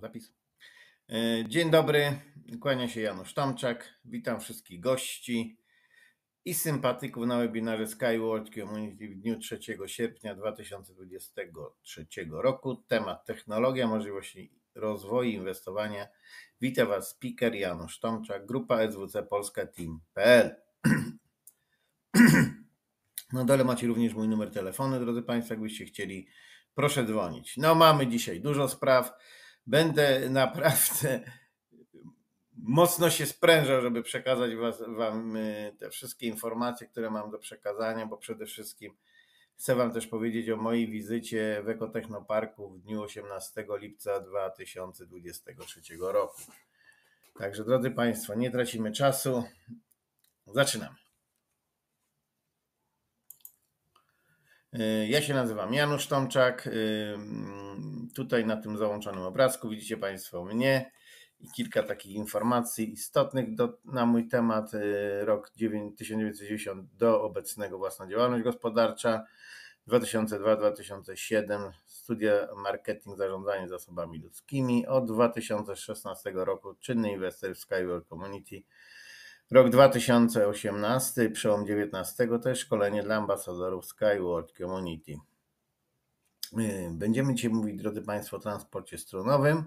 zapis. Dzień dobry, kłania się Janusz Tomczak. Witam wszystkich gości i sympatyków na webinarze SkyWorld Community w dniu 3 sierpnia 2023 roku. Temat technologia, możliwości rozwoju, inwestowania. Witam Was speaker Janusz Tomczak, grupa SWC Polska Team.pl. Na dole macie również mój numer telefonu, drodzy Państwo, jakbyście chcieli, proszę dzwonić. No mamy dzisiaj dużo spraw. Będę naprawdę mocno się sprężał, żeby przekazać Wam te wszystkie informacje, które mam do przekazania, bo przede wszystkim chcę Wam też powiedzieć o mojej wizycie w Ekotechnoparku w dniu 18 lipca 2023 roku. Także drodzy Państwo, nie tracimy czasu. Zaczynamy. Ja się nazywam Janusz Tomczak. Tutaj na tym załączonym obrazku widzicie Państwo mnie i kilka takich informacji istotnych na mój temat. Rok 1990 do obecnego własna działalność gospodarcza, 2002-2007 studia marketing, zarządzanie zasobami ludzkimi, od 2016 roku czynny inwestor w SkyWorld Community. Rok 2018, przełom 19, to jest szkolenie dla ambasadorów SkyWorld Community. Będziemy dzisiaj mówić, drodzy Państwo, o transporcie strunowym,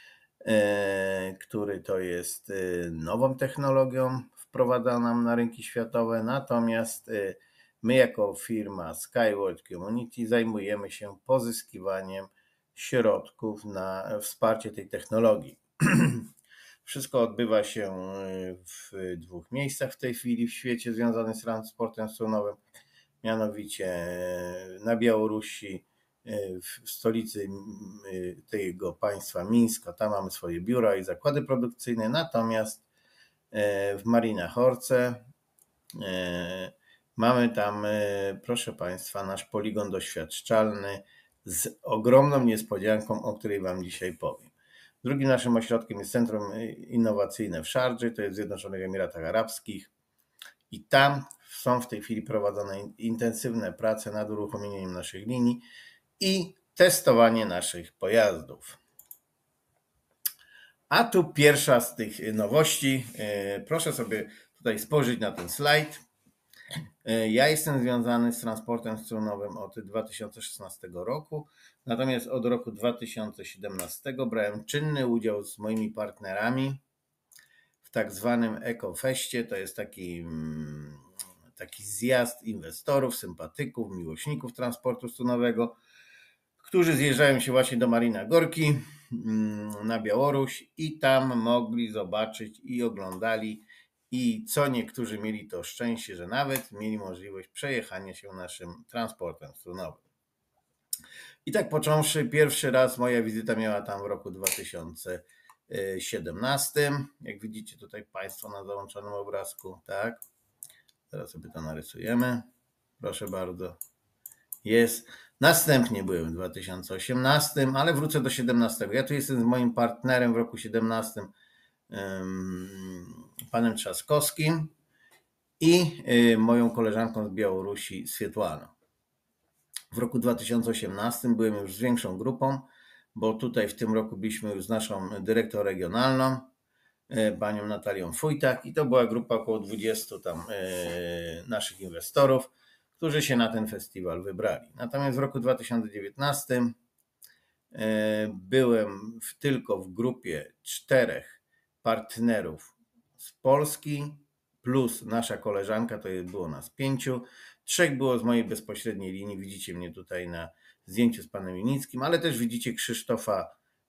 który to jest nową technologią wprowadzaną na rynki światowe, natomiast my jako firma SkyWorld Community zajmujemy się pozyskiwaniem środków na wsparcie tej technologii. Wszystko odbywa się w dwóch miejscach w tej chwili w świecie związanych z transportem strunowym, mianowicie na Białorusi, w stolicy tego państwa Mińska, tam mamy swoje biura i zakłady produkcyjne, natomiast w Marina Horce mamy tam, proszę Państwa, nasz poligon doświadczalny z ogromną niespodzianką, o której Wam dzisiaj powiem. Drugim naszym ośrodkiem jest Centrum Innowacyjne w Szardży, to jest w Zjednoczonych Emiratach Arabskich i tam są w tej chwili prowadzone intensywne prace nad uruchomieniem naszych linii i testowanie naszych pojazdów. A tu pierwsza z tych nowości, proszę sobie tutaj spojrzeć na ten slajd. Ja jestem związany z transportem strunowym od 2016 roku, natomiast od roku 2017 brałem czynny udział z moimi partnerami w tak zwanym EcoFestie. To jest taki zjazd inwestorów, sympatyków, miłośników transportu strunowego, którzy zjeżdżają się właśnie do Marina Gorki na Białoruś i tam mogli zobaczyć i oglądali, i co niektórzy mieli to szczęście, że nawet mieli możliwość przejechania się naszym transportem strunowym. I tak począwszy, pierwszy raz moja wizyta miała tam w roku 2017. Jak widzicie tutaj Państwo na załączonym obrazku, tak? Teraz sobie to narysujemy. Proszę bardzo. Jest. Następnie byłem w 2018, ale wrócę do 2017. Ja tu jestem z moim partnerem w roku 2017, panem Trzaskowskim i moją koleżanką z Białorusi, Swietłaną. W roku 2018 byłem już z większą grupą, bo tutaj w tym roku byliśmy już z naszą dyrektor regionalną, panią Natalią Fujtak, i to była grupa około 20 tam naszych inwestorów, którzy się na ten festiwal wybrali. Natomiast w roku 2019 byłem tylko w grupie 4 partnerów z Polski, plus nasza koleżanka, to było nas 5. 3 było z mojej bezpośredniej linii, widzicie mnie tutaj na zdjęciu z panem Junickim, ale też widzicie Krzysztofa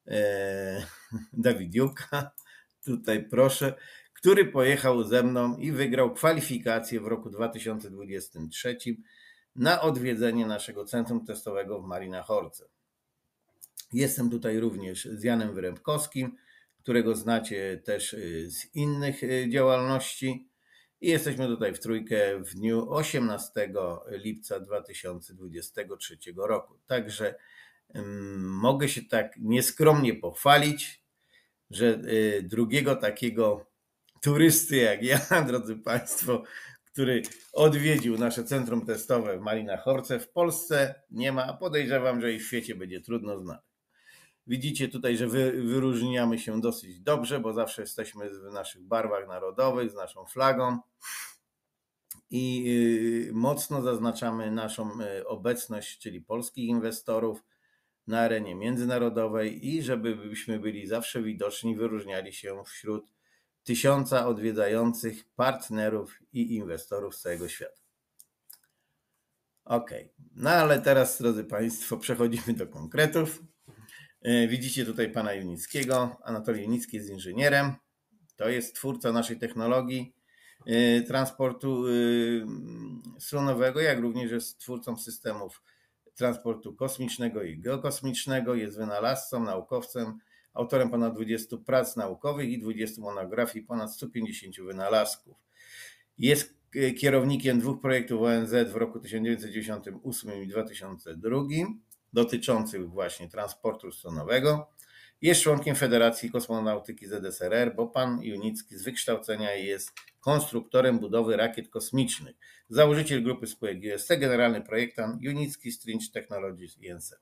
Dawidiuka, tutaj proszę, który pojechał ze mną i wygrał kwalifikację w roku 2023 na odwiedzenie naszego centrum testowego w Marina Horce. Jestem tutaj również z Janem Wyrębkowskim, którego znacie też z innych działalności, i jesteśmy tutaj w trójkę w dniu 18 lipca 2023 roku. Także mogę się tak nieskromnie pochwalić, że drugiego takiego turysty jak ja, drodzy Państwo, który odwiedził nasze centrum testowe w Marina Horce, w Polsce nie ma, a podejrzewam, że i w świecie będzie trudno znaleźć. Widzicie tutaj, że wyróżniamy się dosyć dobrze, bo zawsze jesteśmy w naszych barwach narodowych, z naszą flagą i mocno zaznaczamy naszą obecność, czyli polskich inwestorów na arenie międzynarodowej i żebyśmy byli zawsze widoczni, wyróżniali się wśród 1000 odwiedzających partnerów i inwestorów z całego świata. Ok, no ale teraz, drodzy Państwo, przechodzimy do konkretów. Widzicie tutaj pana Junickiego. Anatolij Junicki jest inżynierem. To jest twórca naszej technologii transportu strunowego, jak również jest twórcą systemów transportu kosmicznego i geokosmicznego. Jest wynalazcą, naukowcem, autorem ponad 20 prac naukowych i 20 monografii, ponad 150 wynalazków. Jest kierownikiem 2 projektów ONZ w roku 1998 i 2002 dotyczących właśnie transportu strunowego. Jest członkiem Federacji Kosmonautyki ZSRR, bo pan Junicki z wykształcenia jest konstruktorem budowy rakiet kosmicznych. Założyciel grupy spółek UST, generalny projektant Junicki String Technologies INC.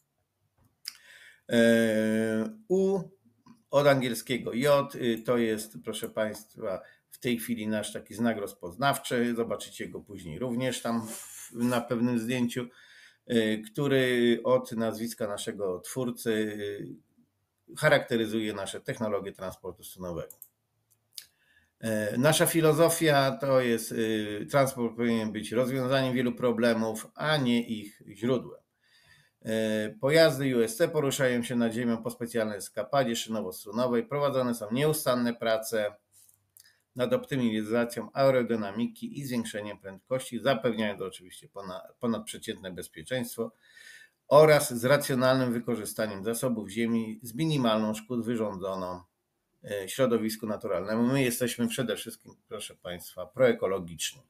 U od angielskiego J to jest, proszę Państwa, w tej chwili nasz taki znak rozpoznawczy. Zobaczycie go później również tam na pewnym zdjęciu, który od nazwiska naszego twórcy charakteryzuje nasze technologie transportu strunowego. Nasza filozofia to jest, transport powinien być rozwiązaniem wielu problemów, a nie ich źródłem. Pojazdy UST poruszają się nad ziemią po specjalnej eskapadzie szynowo-strunowej. Prowadzone są nieustanne prace nad optymalizacją aerodynamiki i zwiększeniem prędkości, zapewniając oczywiście ponadprzeciętne bezpieczeństwo oraz z racjonalnym wykorzystaniem zasobów ziemi z minimalną szkód wyrządzoną środowisku naturalnemu. My jesteśmy przede wszystkim, proszę Państwa, proekologiczni.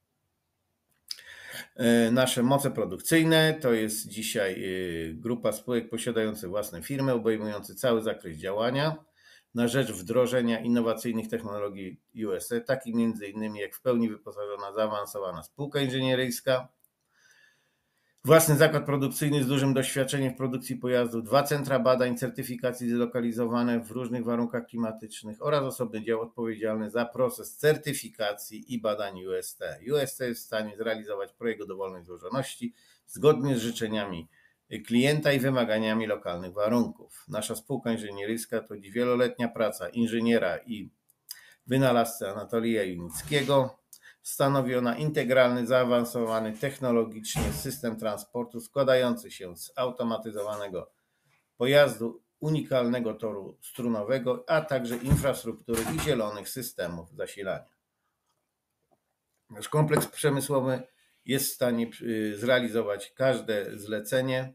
Nasze moce produkcyjne to jest dzisiaj grupa spółek posiadających własne firmy, obejmujące cały zakres działania na rzecz wdrożenia innowacyjnych technologii UST, takich m.in. jak w pełni wyposażona, zaawansowana spółka inżynieryjska, własny zakład produkcyjny z dużym doświadczeniem w produkcji pojazdów, 2 centra badań, certyfikacji zlokalizowane w różnych warunkach klimatycznych oraz osobny dział odpowiedzialny za proces certyfikacji i badań UST. UST jest w stanie zrealizować projekt o dowolnej złożoności zgodnie z życzeniami klienta i wymaganiami lokalnych warunków. Nasza spółka inżynieryjska to dziś wieloletnia praca inżyniera i wynalazcy Anatolija Junickiego. Stanowi ona integralny, zaawansowany technologicznie system transportu składający się z automatyzowanego pojazdu, unikalnego toru strunowego, a także infrastruktury i zielonych systemów zasilania. Nasz kompleks przemysłowy jest w stanie zrealizować każde zlecenie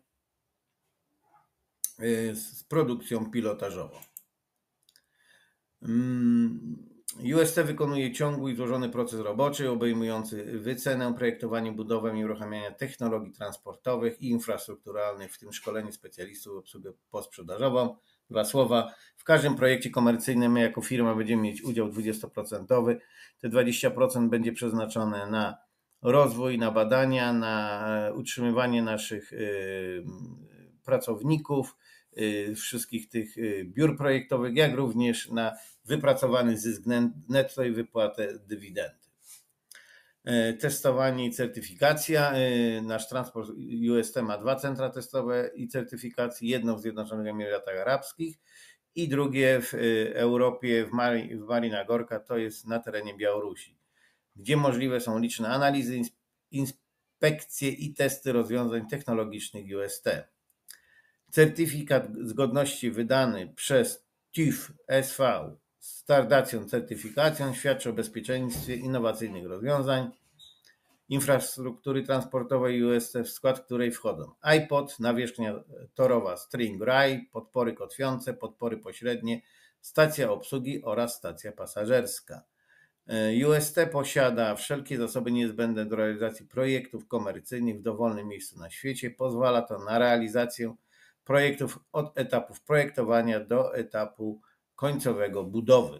z produkcją pilotażową. UST wykonuje ciągły i złożony proces roboczy obejmujący wycenę, projektowanie, budowę i uruchamianie technologii transportowych i infrastrukturalnych, w tym szkolenie specjalistów, obsługę posprzedażową. 2 słowa. W każdym projekcie komercyjnym my jako firma będziemy mieć udział 20%. Te 20% będzie przeznaczone na rozwój, na badania, na utrzymywanie naszych pracowników, wszystkich tych biur projektowych, jak również na wypracowany zysk netto i wypłatę dywidendy. Testowanie i certyfikacja. Nasz transport UST ma 2 centra testowe i certyfikacji, jedno w Zjednoczonych Emiratach Arabskich i drugie w Europie, w Marina Gorka, to jest na terenie Białorusi, gdzie możliwe są liczne analizy, inspekcje i testy rozwiązań technologicznych UST. Certyfikat zgodności wydany przez TÜV SV z Stardacją certyfikacją świadczy o bezpieczeństwie innowacyjnych rozwiązań infrastruktury transportowej UST, w skład której wchodzą iPod, nawierzchnia torowa string rail, podpory kotwiące, podpory pośrednie, stacja obsługi oraz stacja pasażerska. UST posiada wszelkie zasoby niezbędne do realizacji projektów komercyjnych w dowolnym miejscu na świecie. Pozwala to na realizację projektów od etapów projektowania do etapu końcowego budowy.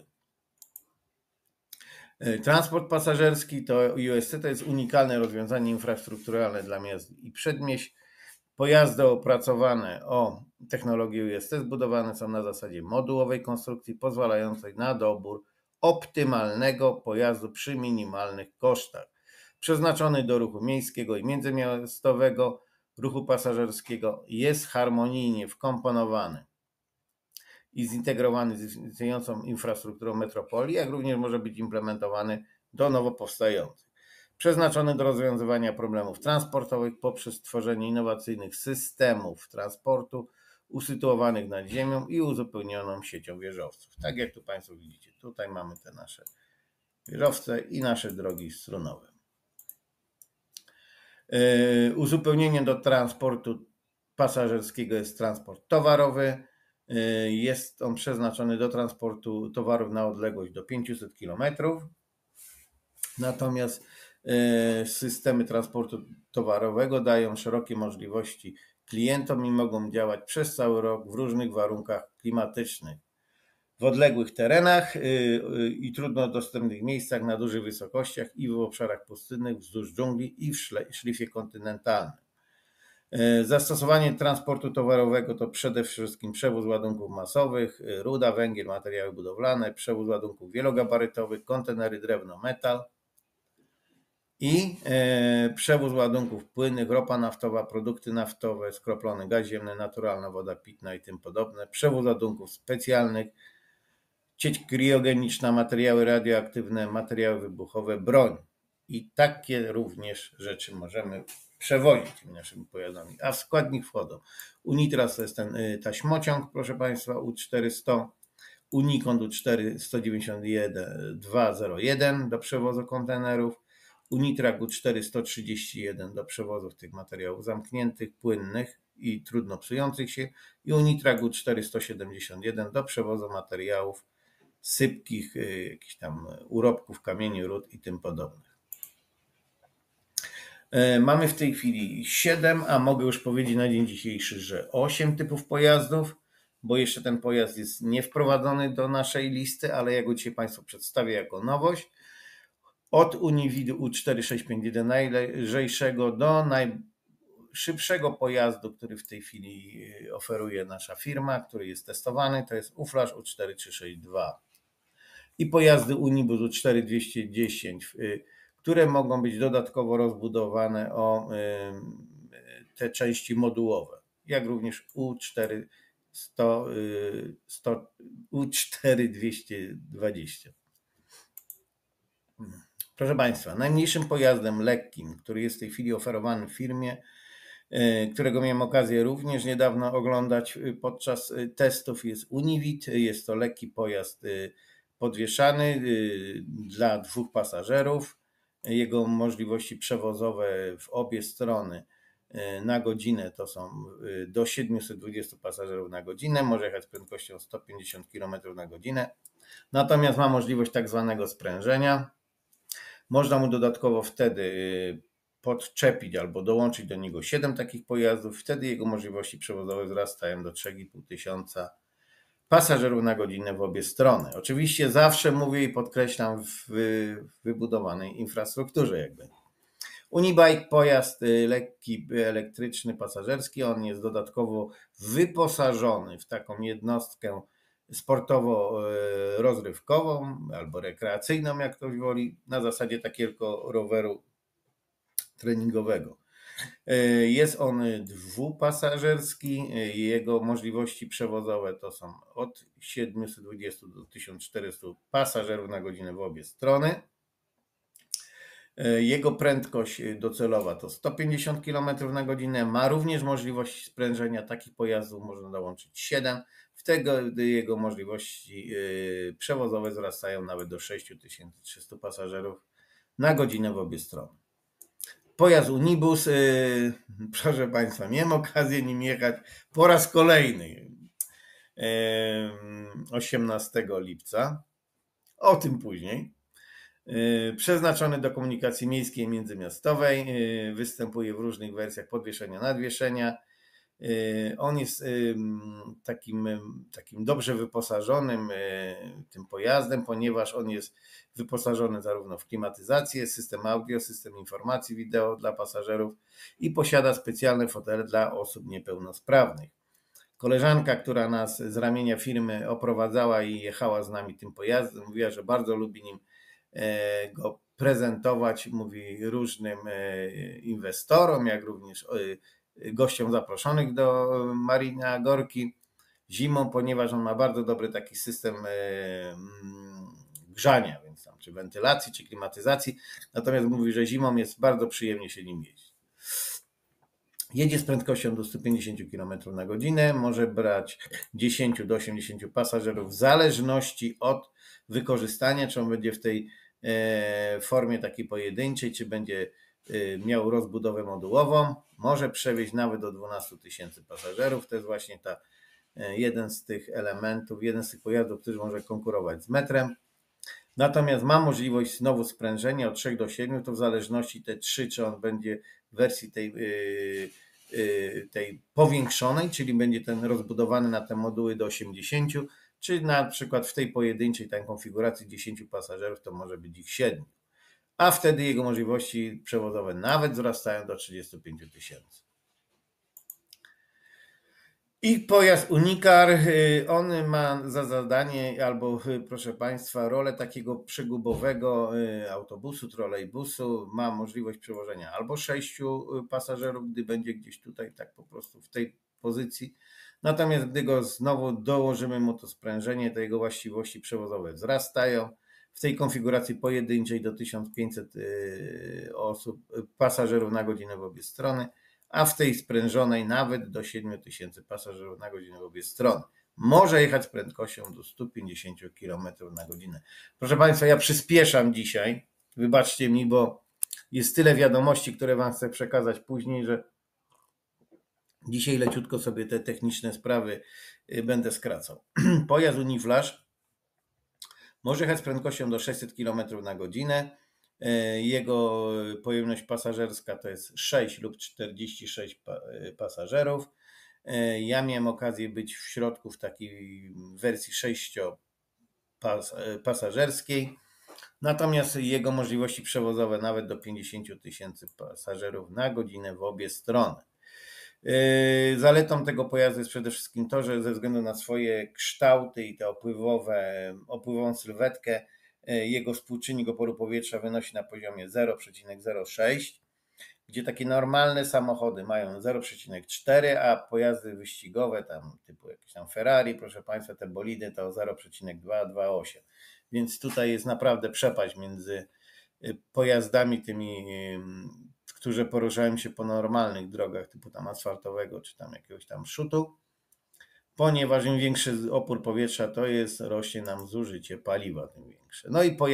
Transport pasażerski to UST to jest unikalne rozwiązanie infrastrukturalne dla miast i przedmieść. Pojazdy opracowane o technologii UST zbudowane są na zasadzie modułowej konstrukcji pozwalającej na dobór optymalnego pojazdu przy minimalnych kosztach. Przeznaczony do ruchu miejskiego i międzymiastowego, ruchu pasażerskiego, jest harmonijnie wkomponowany i zintegrowany z istniejącą infrastrukturą metropolii, jak również może być implementowany do nowo powstających. Przeznaczony do rozwiązywania problemów transportowych poprzez tworzenie innowacyjnych systemów transportu usytuowanych nad ziemią i uzupełnioną siecią wieżowców. Tak jak tu Państwo widzicie, tutaj mamy te nasze wieżowce i nasze drogi strunowe. Uzupełnieniem do transportu pasażerskiego jest transport towarowy. Jest on przeznaczony do transportu towarów na odległość do 500 km. Natomiast systemy transportu towarowego dają szerokie możliwości klientom i mogą działać przez cały rok w różnych warunkach klimatycznych. W odległych terenach i trudno dostępnych miejscach na dużych wysokościach i w obszarach pustynnych, wzdłuż dżungli i w szlifie kontynentalnym. Zastosowanie transportu towarowego to przede wszystkim przewóz ładunków masowych, ruda, węgiel, materiały budowlane, przewóz ładunków wielogabarytowych, kontenery drewno, metal i przewóz ładunków płynnych, ropa naftowa, produkty naftowe, skroplony gaz ziemny, naturalna woda pitna i tym podobne, przewóz ładunków specjalnych, sieć kriogeniczna, materiały radioaktywne, materiały wybuchowe, broń. I takie również rzeczy możemy przewozić tymi naszymi pojazdami. A w składnik wchodzą Unitras, to jest ten taśmociąg, proszę Państwa, U400, Unikond U4 191-201 do przewozu kontenerów, Unitrak U4 131 do przewozów tych materiałów zamkniętych, płynnych i trudno psujących się i Unitrak U4 171 do przewozu materiałów sypkich, jakichś tam urobków, kamieni, ród i tym podobnych. Mamy w tej chwili 7, a mogę już powiedzieć na dzień dzisiejszy, że 8 typów pojazdów, bo jeszcze ten pojazd jest nie wprowadzony do naszej listy, ale ja go dzisiaj Państwu przedstawię jako nowość. Od Unividu U4651 najlżejszego do najszybszego pojazdu, który w tej chwili oferuje nasza firma, który jest testowany, to jest UFlash U4362. I pojazdy Unibus U4210, które mogą być dodatkowo rozbudowane o te części modułowe, jak również U4220. Proszę Państwa, najmniejszym pojazdem lekkim, który jest w tej chwili oferowany w firmie, którego miałem okazję również niedawno oglądać podczas testów, jest Univid. Jest to lekki pojazd podwieszany dla 2 pasażerów. Jego możliwości przewozowe w obie strony na godzinę to są do 720 pasażerów na godzinę, może jechać z prędkością 150 km na godzinę. Natomiast ma możliwość tak zwanego sprężenia. Można mu dodatkowo wtedy podczepić albo dołączyć do niego 7 takich pojazdów. Wtedy jego możliwości przewozowe wzrastają do 3500 pasażerów na godzinę w obie strony. Oczywiście zawsze mówię i podkreślam w wybudowanej infrastrukturze jakby. Unibike, pojazd lekki, elektryczny, pasażerski. On jest dodatkowo wyposażony w taką jednostkę sportowo-rozrywkową albo rekreacyjną, jak ktoś woli, na zasadzie takiego roweru treningowego. Jest on 2-pasażerski, jego możliwości przewozowe to są od 720 do 1400 pasażerów na godzinę w obie strony. Jego prędkość docelowa to 150 km na godzinę. Ma również możliwość sprężenia takich pojazdów, można dołączyć 7. Wtedy jego możliwości przewozowe wzrastają nawet do 6300 pasażerów na godzinę w obie strony. Pojazd Unibus, proszę Państwa, miałem okazję nim jechać po raz kolejny 18 lipca, o tym później. Przeznaczony do komunikacji miejskiej i międzymiastowej, występuje w różnych wersjach podwieszenia, nadwieszenia. On jest takim dobrze wyposażonym tym pojazdem, ponieważ on jest wyposażony zarówno w klimatyzację, system audio, system informacji wideo dla pasażerów i posiada specjalne fotele dla osób niepełnosprawnych. Koleżanka, która nas z ramienia firmy oprowadzała i jechała z nami tym pojazdem, mówiła, że bardzo lubi nim go prezentować, mówi różnym inwestorom, jak również gościom zaproszonych do Marina Gorki zimą, ponieważ on ma bardzo dobry taki system grzania, więc tam czy wentylacji, czy klimatyzacji. Natomiast mówi, że zimą jest bardzo przyjemnie się nim jeździć. Jedzie z prędkością do 150 km na godzinę, może brać 10 do 80 pasażerów w zależności od wykorzystania, czy on będzie w tej formie takiej pojedynczej, czy będzie miał rozbudowę modułową. Może przewieźć nawet do 12 000 pasażerów. To jest właśnie jeden z tych elementów, jeden z tych pojazdów, który może konkurować z metrem. Natomiast ma możliwość znowu sprężenia od 3 do 7, to w zależności te 3, czy on będzie w wersji tej powiększonej, czyli będzie ten rozbudowany na te moduły do 80, czy na przykład w tej pojedynczej konfiguracji 10 pasażerów to może być ich 7. A wtedy jego możliwości przewozowe nawet wzrastają do 35 000. I pojazd Unicar, on ma za zadanie albo, proszę Państwa, rolę takiego przegubowego autobusu, trolejbusu. Ma możliwość przewożenia albo 6 pasażerów, gdy będzie gdzieś tutaj tak po prostu w tej pozycji. Natomiast gdy go znowu dołożymy mu to sprężenie, to jego właściwości przewozowe wzrastają. W tej konfiguracji pojedynczej do 1500 pasażerów na godzinę w obie strony, a w tej sprężonej nawet do 7000 pasażerów na godzinę w obie strony. Może jechać z prędkością do 150 km na godzinę. Proszę Państwa, ja przyspieszam dzisiaj, wybaczcie mi, bo jest tyle wiadomości, które Wam chcę przekazać później, że dzisiaj leciutko sobie te techniczne sprawy będę skracał. Pojazd Uniflash może jechać z prędkością do 600 km na godzinę. Jego pojemność pasażerska to jest 6 lub 46 pasażerów. Ja miałem okazję być w środku w takiej wersji 6-pasażerskiej. Natomiast jego możliwości przewozowe nawet do 50 000 pasażerów na godzinę w obie strony. Zaletą tego pojazdu jest przede wszystkim to, że ze względu na swoje kształty i tę opływową sylwetkę, jego współczynnik oporu powietrza wynosi na poziomie 0,06, gdzie takie normalne samochody mają 0,4, a pojazdy wyścigowe, tam typu jakieś tam Ferrari, proszę Państwa, te bolidy to 0,228. Więc tutaj jest naprawdę przepaść między pojazdami tymi, które poruszają się po normalnych drogach typu tam asfaltowego, czy tam jakiegoś tam szutu, ponieważ im większy opór powietrza to jest, rośnie nam zużycie paliwa, tym większe. No i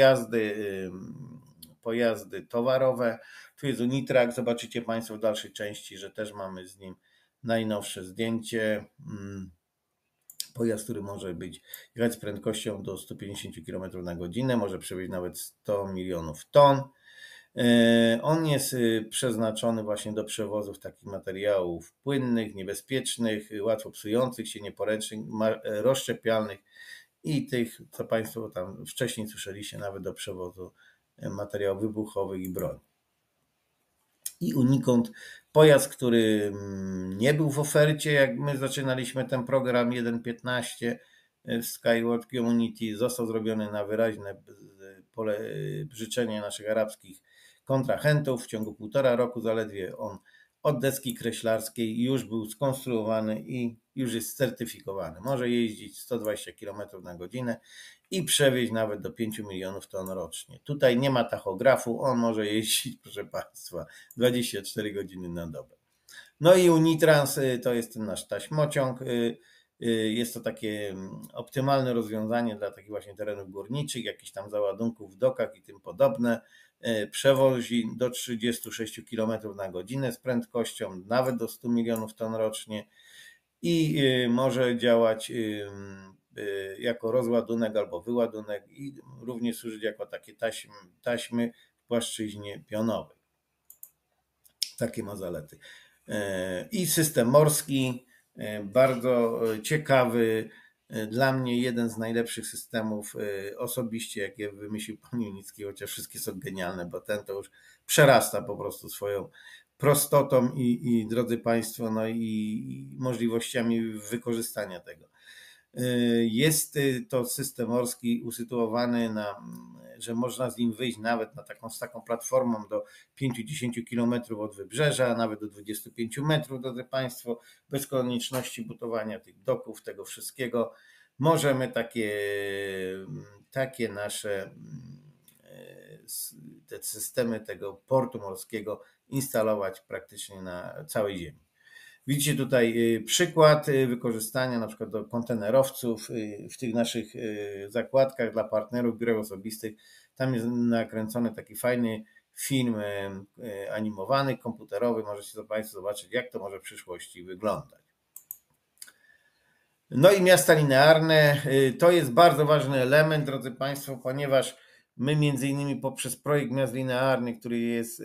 pojazdy towarowe, tu jest Unitrack, zobaczycie Państwo w dalszej części, że też mamy z nim najnowsze zdjęcie. Pojazd, który może jechać z prędkością do 150 km na godzinę, może przewieźć nawet 100 milionów ton. On jest przeznaczony właśnie do przewozów takich materiałów płynnych, niebezpiecznych, łatwo psujących się, nieporęcznych, rozszczepialnych i tych, co Państwo tam wcześniej słyszeliście, nawet do przewozu materiałów wybuchowych i broni. I unikąd pojazd, który nie był w ofercie, jak my zaczynaliśmy ten program 1.15 w Skyward Community, został zrobiony na wyraźne życzenie naszych arabskich kontrahentów. W ciągu 1,5 roku zaledwie on od deski kreślarskiej już był skonstruowany i już jest certyfikowany. Może jeździć 120 km na godzinę i przewieźć nawet do 5 milionów ton rocznie. Tutaj nie ma tachografu, on może jeździć, proszę Państwa, 24 godziny na dobę. No i Unitrans to jest ten nasz taśmociąg. Jest to takie optymalne rozwiązanie dla takich właśnie terenów górniczych, jakichś tam załadunków w dokach i tym podobne. Przewozi do 36 km na godzinę z prędkością nawet do 100 milionów ton rocznie i może działać jako rozładunek albo wyładunek i również służyć jako takie taśmy w płaszczyźnie pionowej. Takie ma zalety. I system morski, bardzo ciekawy, dla mnie jeden z najlepszych systemów osobiście, jakie wymyślił pan Junicki, chociaż wszystkie są genialne, bo ten to już przerasta po prostu swoją prostotą i drodzy Państwo, no i możliwościami wykorzystania tego. Jest to system morski usytuowany że można z nim wyjść nawet z taką platformą do 5-10 kilometrów od wybrzeża, a nawet do 25 metrów, drodzy Państwo, bez konieczności budowania tych doków, tego wszystkiego. Możemy takie nasze te systemy tego portu morskiego instalować praktycznie na całej ziemi. Widzicie tutaj przykład wykorzystania na przykład do kontenerowców w tych naszych zakładkach dla partnerów biur osobistych. Tam jest nakręcony taki fajny film animowany, komputerowy. Możecie Państwo zobaczyć, jak to może w przyszłości wyglądać. No i miasta linearne to jest bardzo ważny element, drodzy Państwo, ponieważ my między innymi poprzez projekt miast linearnych, który jest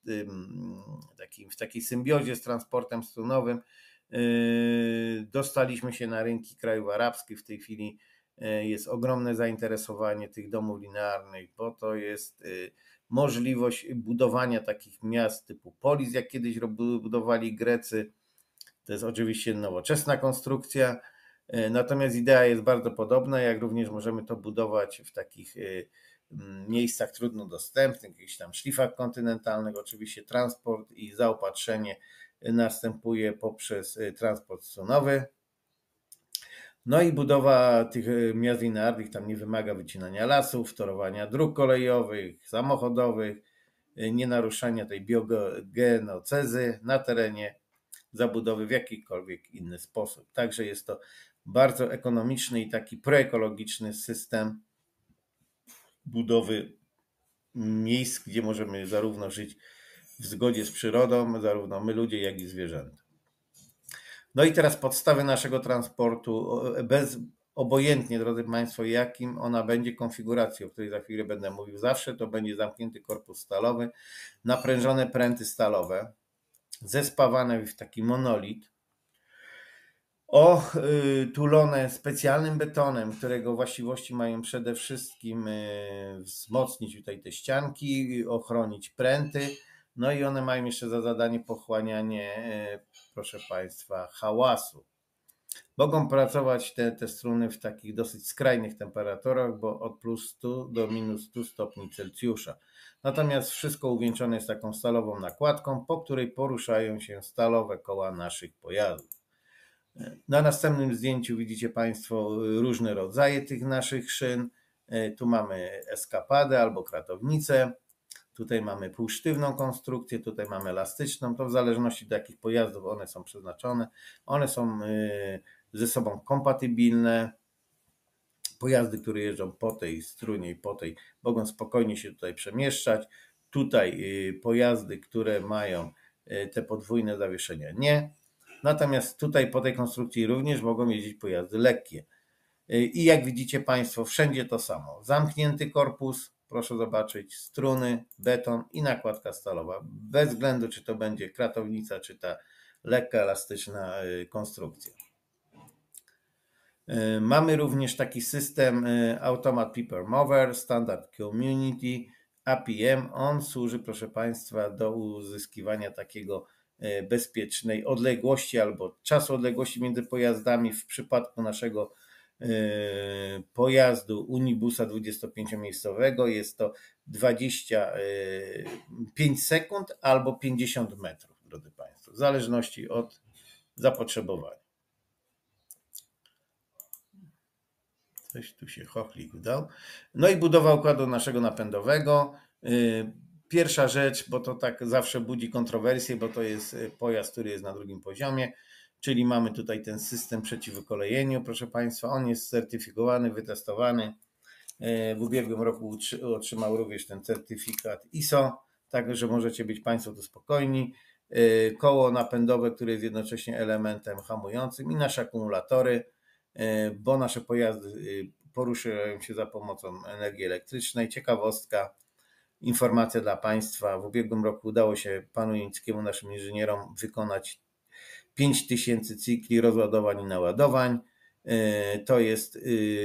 w takiej symbiozie z transportem strunowym, dostaliśmy się na rynki krajów arabskich. W tej chwili jest ogromne zainteresowanie tych domów linearnych, bo to jest możliwość budowania takich miast typu polis, jak kiedyś budowali Grecy. To jest oczywiście nowoczesna konstrukcja, natomiast idea jest bardzo podobna, jak również możemy to budować w takich miejscach trudno dostępnych, jakichś tam szlifach kontynentalnych. Oczywiście transport i zaopatrzenie następuje poprzez transport strunowy. No i budowa tych miast linearnych tam nie wymaga wycinania lasów, torowania dróg kolejowych, samochodowych, nie naruszania tej biogenocezy na terenie zabudowy w jakikolwiek inny sposób. Także jest to bardzo ekonomiczny i taki proekologiczny system budowy miejsc, gdzie możemy zarówno żyć w zgodzie z przyrodą, zarówno my ludzie, jak i zwierzęta. No i teraz podstawy naszego transportu, obojętnie, drodzy Państwo, jakim ona będzie konfiguracją, o której za chwilę będę mówił, zawsze to będzie zamknięty korpus stalowy, naprężone pręty stalowe, zespawane w taki monolit, otulone specjalnym betonem, którego właściwości mają przede wszystkim wzmocnić tutaj te ścianki, ochronić pręty, no i one mają jeszcze za zadanie pochłanianie, proszę Państwa, hałasu. Mogą pracować te struny w takich dosyć skrajnych temperaturach, bo od +100 do -100 stopni Celsjusza. Natomiast wszystko uwieńczone jest taką stalową nakładką, po której poruszają się stalowe koła naszych pojazdów. Na następnym zdjęciu widzicie Państwo różne rodzaje tych naszych szyn. Tu mamy eskapadę albo kratownicę. Tutaj mamy półsztywną konstrukcję, tutaj mamy elastyczną. To w zależności do jakich pojazdów one są przeznaczone. One są ze sobą kompatybilne. Pojazdy, które jeżdżą po tej strunie i po tej, mogą spokojnie się tutaj przemieszczać. Tutaj pojazdy, które mają te podwójne zawieszenia, nie. Natomiast tutaj po tej konstrukcji również mogą jeździć pojazdy lekkie. I jak widzicie Państwo, wszędzie to samo. Zamknięty korpus, proszę zobaczyć, struny, beton i nakładka stalowa. Bez względu, czy to będzie kratownica, czy ta lekka, elastyczna konstrukcja. Mamy również taki system Automat People Mover, Standard Community, APM. On służy, proszę Państwa, do uzyskiwania takiego bezpiecznej odległości albo czasu odległości między pojazdami. W przypadku naszego pojazdu Unibusa 25-miejscowego jest to 25 sekund albo 50 metrów, drodzy Państwo, w zależności od zapotrzebowania. Coś tu się chochlik dał. No i budowa układu naszego napędowego. Pierwsza rzecz, bo to tak zawsze budzi kontrowersje, bo to jest pojazd, który jest na drugim poziomie, czyli mamy tutaj ten system przeciwwykolejeniu, proszę Państwa, on jest certyfikowany, wytestowany. W ubiegłym roku otrzymał również ten certyfikat ISO, także możecie być Państwo tu spokojni. Koło napędowe, które jest jednocześnie elementem hamującym i nasze akumulatory, bo nasze pojazdy poruszają się za pomocą energii elektrycznej. Ciekawostka, informacja dla Państwa. W ubiegłym roku udało się panu Janickiemu, naszym inżynierom, wykonać 5000 cykli rozładowań i naładowań. To jest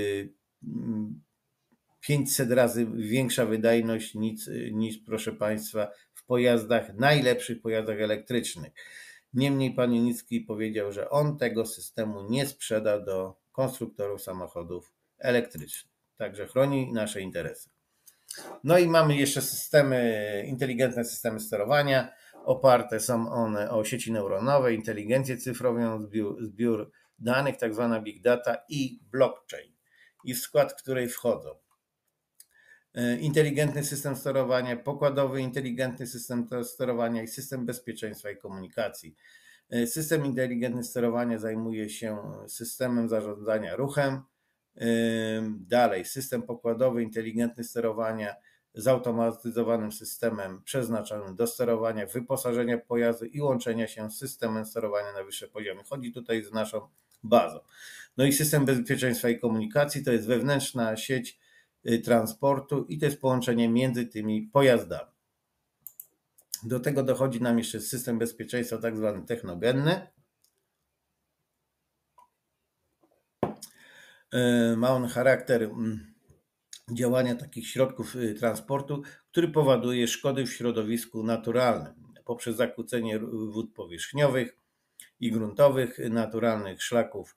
500 razy większa wydajność niż, proszę Państwa, w pojazdach, najlepszych pojazdach elektrycznych. Niemniej pan Janicki powiedział, że on tego systemu nie sprzeda do konstruktorów samochodów elektrycznych. Także chroni nasze interesy. No i mamy jeszcze inteligentne systemy sterowania. Oparte są one o sieci neuronowe, inteligencję cyfrową, zbiór danych, tak zwana big data i blockchain. I w skład której wchodzą inteligentny system sterowania, pokładowy inteligentny system sterowania i system bezpieczeństwa i komunikacji. System inteligentny sterowania zajmuje się systemem zarządzania ruchem. Dalej, system pokładowy inteligentny sterowania zautomatyzowanym systemem przeznaczonym do sterowania, wyposażenia pojazdu i łączenia się z systemem sterowania na wyższe poziomy. Chodzi tutaj z naszą bazą. No i system bezpieczeństwa i komunikacji to jest wewnętrzna sieć transportu i to jest połączenie między tymi pojazdami. Do tego dochodzi nam jeszcze system bezpieczeństwa tak zwany technogenny. Ma on charakter działania takich środków transportu, który powoduje szkody w środowisku naturalnym poprzez zakłócenie wód powierzchniowych i gruntowych, naturalnych szlaków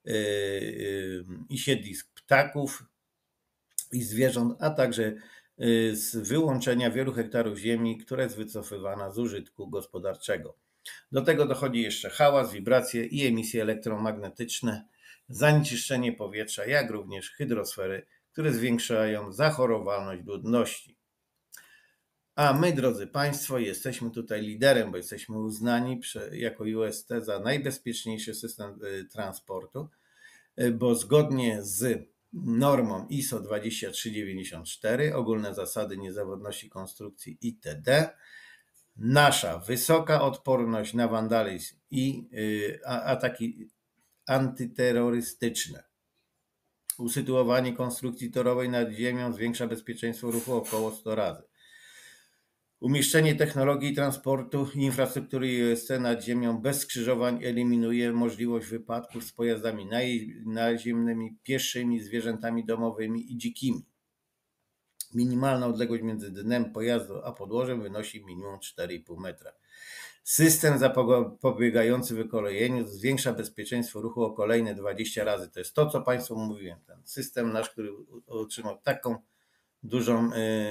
i siedlisk ptaków i zwierząt, a także z wyłączenia wielu hektarów ziemi, która jest wycofywana z użytku gospodarczego. Do tego dochodzi jeszcze hałas, wibracje i emisje elektromagnetyczne, zanieczyszczenie powietrza, jak również hydrosfery, które zwiększają zachorowalność ludności. A my, drodzy Państwo, jesteśmy tutaj liderem, bo jesteśmy uznani jako UST za najbezpieczniejszy system transportu, bo zgodnie z normą ISO 23394, ogólne zasady niezawodności konstrukcji itd., nasza wysoka odporność na wandalizm i ataki antyterrorystyczne, usytuowanie konstrukcji torowej nad ziemią zwiększa bezpieczeństwo ruchu około 100 razy. Umieszczenie technologii transportu i infrastruktury UST nad ziemią bez skrzyżowań eliminuje możliwość wypadków z pojazdami naziemnymi, pieszymi, zwierzętami domowymi i dzikimi. Minimalna odległość między dnem pojazdu a podłożem wynosi minimum 4,5 metra. System zapobiegający wykolejeniu zwiększa bezpieczeństwo ruchu o kolejne 20 razy. To jest to, co Państwu mówiłem. Ten system nasz, który otrzymał taką dużą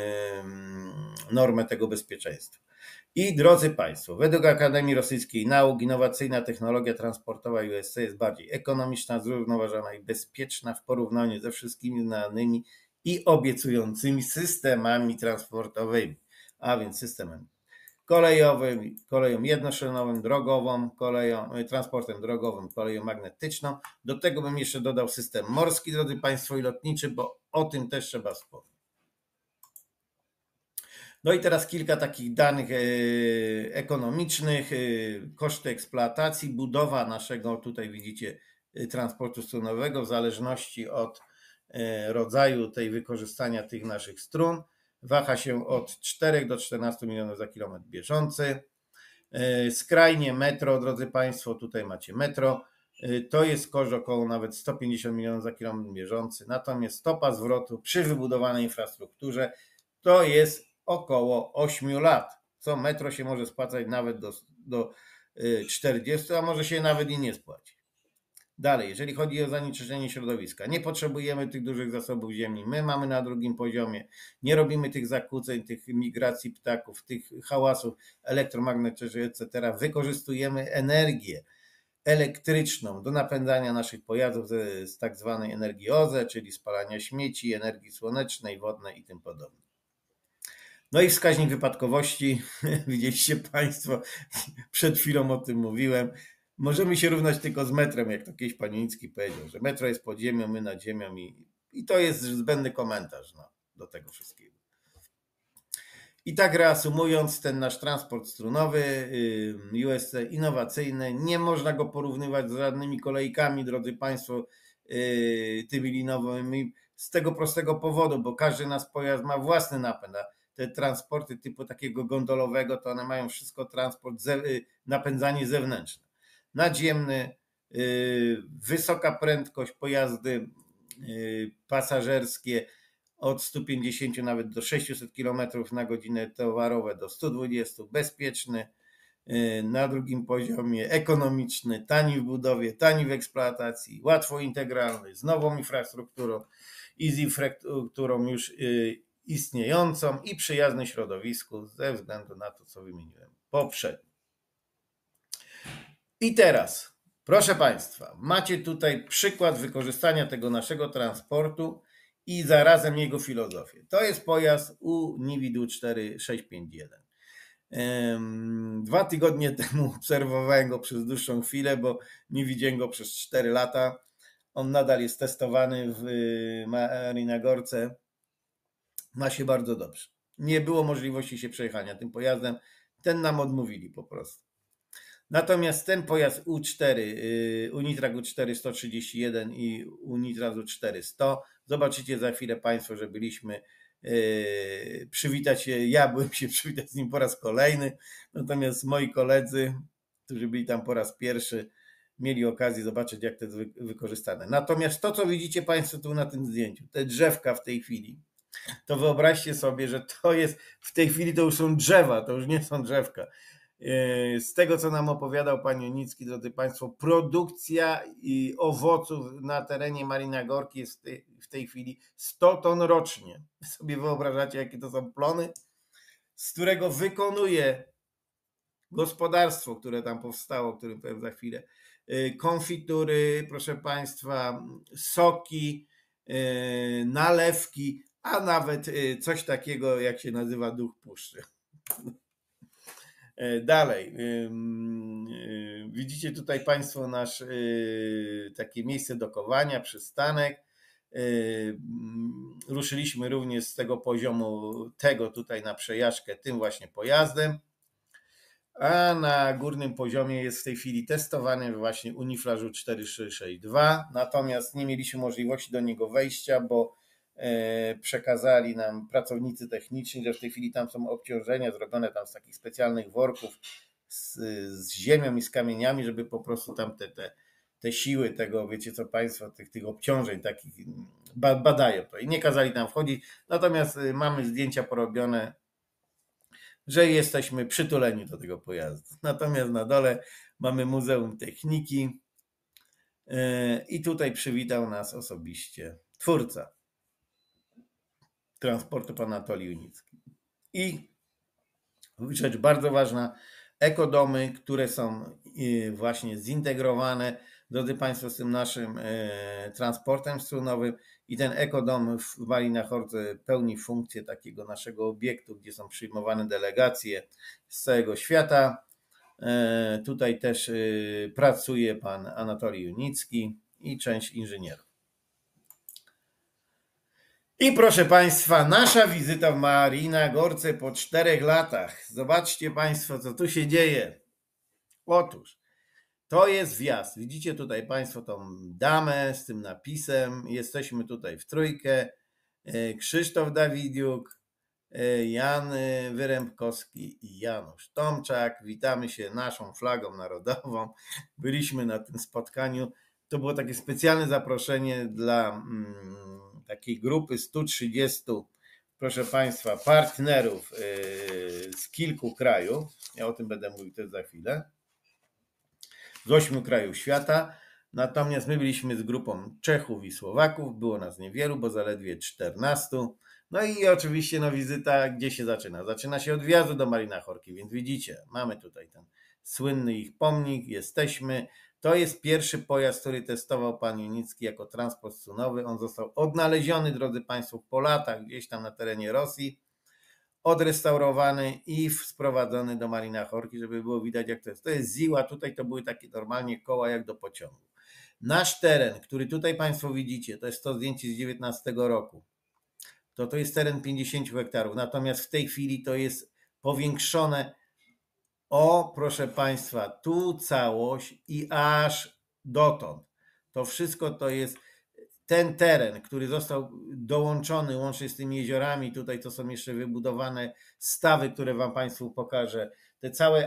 normę tego bezpieczeństwa. I drodzy Państwo, według Akademii Rosyjskiej Nauk innowacyjna technologia transportowa USC jest bardziej ekonomiczna, zrównoważona i bezpieczna w porównaniu ze wszystkimi znanymi i obiecującymi systemami transportowymi, a więc systemem kolejowym, koleją jednoszynową, drogową, transportem drogowym, koleją magnetyczną. Do tego bym jeszcze dodał system morski, drodzy Państwo, i lotniczy, bo o tym też trzeba wspomnieć. No i teraz kilka takich danych ekonomicznych. Koszty eksploatacji, budowa naszego, tutaj widzicie, transportu strunowego w zależności od rodzaju tej wykorzystania tych naszych strun. Waha się od 4 do 14 milionów za kilometr bieżący. Skrajnie metro, drodzy Państwo, tutaj macie metro. To jest koszt około nawet 150 milionów za kilometr bieżący. Natomiast stopa zwrotu przy wybudowanej infrastrukturze to jest około 8 lat. Co metro się może spłacać nawet do 40, a może się nawet i nie spłaci. Dalej, jeżeli chodzi o zanieczyszczenie środowiska, nie potrzebujemy tych dużych zasobów ziemi. My mamy na drugim poziomie, nie robimy tych zakłóceń, tych migracji ptaków, tych hałasów elektromagnetycznych, etc. Wykorzystujemy energię elektryczną do napędzania naszych pojazdów z tak zwanej energii OZE, czyli spalania śmieci, energii słonecznej, wodnej i tym podobne. No i wskaźnik wypadkowości, widzieliście Państwo, przed chwilą o tym mówiłem. Możemy się równać tylko z metrem, jak to kiedyś pan Janicki powiedział, że metro jest pod ziemią, my nad ziemią i to jest zbędny komentarz do tego wszystkiego. I tak reasumując, ten nasz transport strunowy, USC innowacyjny, nie można go porównywać z żadnymi kolejkami, drodzy Państwo, tymi linowymi, z tego prostego powodu, bo każdy nasz pojazd ma własny napęd. te transporty typu takiego gondolowego, to one mają wszystko transport, napędzanie zewnętrzne. Nadziemny, wysoka prędkość, pojazdy pasażerskie od 150 nawet do 600 km na godzinę, towarowe do 120, bezpieczny, na drugim poziomie ekonomiczny, tani w budowie, tani w eksploatacji, łatwo integralny, z nową infrastrukturą i z infrastrukturą już istniejącą i przyjazny środowisku ze względu na to, co wymieniłem poprzednio. I teraz, proszę Państwa, macie tutaj przykład wykorzystania tego naszego transportu i zarazem jego filozofię. To jest pojazd Unividu 4651. 2 tygodnie temu obserwowałem go przez dłuższą chwilę, bo nie widziałem go przez 4 lata. On nadal jest testowany w Marinagorce. Ma się bardzo dobrze. Nie było możliwości się przejechania tym pojazdem. Ten nam odmówili po prostu. Natomiast ten pojazd U4, Unitrag U4 131 i Unitrag U4 100, zobaczycie za chwilę Państwo, że byliśmy przywitać się, ja byłem się przywitać z nim po raz kolejny, natomiast moi koledzy, którzy byli tam po raz pierwszy, mieli okazję zobaczyć, jak to jest wykorzystane. Natomiast to, co widzicie Państwo tu na tym zdjęciu, te drzewka w tej chwili, to wyobraźcie sobie, że to jest, w tej chwili to już są drzewa, to już nie są drzewka. Z tego, co nam opowiadał pan Junicki, drodzy Państwo, produkcja owoców na terenie Marinagorki jest w tej chwili 100 ton rocznie. Wy sobie wyobrażacie, jakie to są plony, z którego wykonuje gospodarstwo, które tam powstało, o którym powiem za chwilę, konfitury, proszę Państwa, soki, nalewki, a nawet coś takiego, jak się nazywa duch puszczy. Dalej, widzicie tutaj Państwo nasz takie miejsce dokowania, przystanek. Ruszyliśmy również z tego poziomu tego tutaj na przejażdżkę tym właśnie pojazdem, a na górnym poziomie jest w tej chwili testowany właśnie Unifrażu 4362, natomiast nie mieliśmy możliwości do niego wejścia, bo przekazali nam pracownicy techniczni, że w tej chwili tam są obciążenia zrobione tam z takich specjalnych worków z ziemią i z kamieniami, żeby po prostu tam te siły tego, wiecie co Państwo, tych obciążeń takich badają to i nie kazali tam wchodzić, natomiast mamy zdjęcia porobione, że jesteśmy przytuleni do tego pojazdu. Natomiast na dole mamy Muzeum Techniki i tutaj przywitał nas osobiście twórca transportu, pan Anatolii Junicki. I rzecz bardzo ważna, ekodomy, które są właśnie zintegrowane, drodzy Państwo, z tym naszym transportem strunowym i ten ekodom w Marinachorce pełni funkcję takiego naszego obiektu, gdzie są przyjmowane delegacje z całego świata. Tutaj też pracuje pan Anatolii Junicki i część inżynierów. I proszę Państwa, nasza wizyta w Marinagorce po 4 latach. Zobaczcie Państwo, co tu się dzieje. Otóż, to jest wjazd. Widzicie tutaj Państwo tą damę z tym napisem. Jesteśmy tutaj w trójkę. Krzysztof Dawidiuk, Jan Wyrębkowski i Janusz Tomczak. Witamy się naszą flagą narodową. Byliśmy na tym spotkaniu. To było takie specjalne zaproszenie dla takiej grupy 130, proszę Państwa, partnerów z kilku krajów. Ja o tym będę mówił też za chwilę. Z 8 krajów świata. Natomiast my byliśmy z grupą Czechów i Słowaków. Było nas niewielu, bo zaledwie 14. No i oczywiście wizyta gdzie się zaczyna? Zaczyna się od wjazdu do Marinachorki, więc widzicie, mamy tutaj ten słynny ich pomnik, jesteśmy. To jest pierwszy pojazd, który testował pan Junicki jako transport strunowy. On został odnaleziony, drodzy Państwo, po latach gdzieś tam na terenie Rosji, odrestaurowany i sprowadzony do Marinachorki, żeby było widać, jak to jest. To jest Ziła, tutaj to były takie normalnie koła jak do pociągu. Nasz teren, który tutaj Państwo widzicie, to jest to zdjęcie z 19 roku. To jest teren 50 hektarów, natomiast w tej chwili to jest powiększone proszę Państwa, tu całość i aż dotąd. To wszystko to jest ten teren, który został dołączony łącznie z tymi jeziorami, tutaj to są jeszcze wybudowane stawy, które wam Państwu pokażę, te całe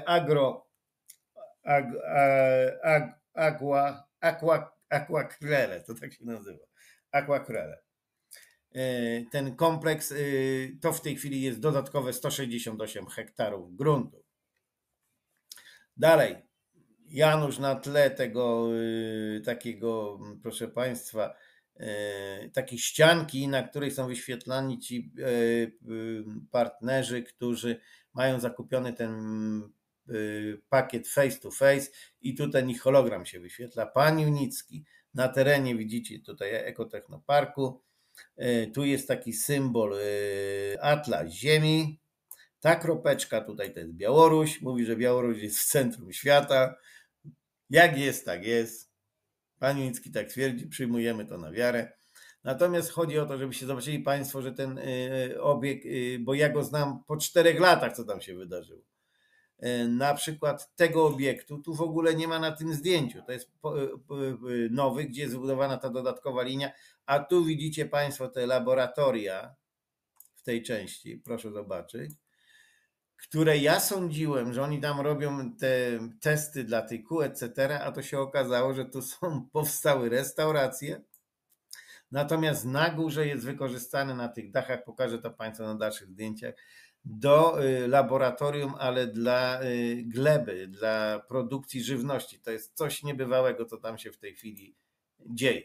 aquacrele, to tak się nazywa, aquacrele. Ten kompleks to w tej chwili jest dodatkowe 168 hektarów gruntu. Dalej, Janusz na tle tego takiego, proszę Państwa, takiej ścianki, na której są wyświetlani ci partnerzy, którzy mają zakupiony ten pakiet face to face i tutaj ich hologram się wyświetla. Pan Junicki na terenie, widzicie tutaj Ekotechnoparku, tu jest taki symbol Atlas Ziemi. Ta kropeczka tutaj to jest Białoruś. Mówi, że Białoruś jest w centrum świata. Jak jest, tak jest. Pan Junicki tak twierdzi, przyjmujemy to na wiarę. Natomiast chodzi o to, żebyście zobaczyli Państwo, że ten obieg, bo ja go znam po 4 latach, co tam się wydarzyło. Na przykład tego obiektu tu w ogóle nie ma na tym zdjęciu. To jest nowy, gdzie jest zbudowana ta dodatkowa linia, a tu widzicie Państwo te laboratoria w tej części, proszę zobaczyć, które ja sądziłem, że oni tam robią te testy dla tych kół, etc., a to się okazało, że tu powstały restauracje. Natomiast na górze jest wykorzystane na tych dachach, pokażę to Państwu na dalszych zdjęciach, do laboratorium, ale dla gleby, dla produkcji żywności. To jest coś niebywałego, co tam się w tej chwili dzieje.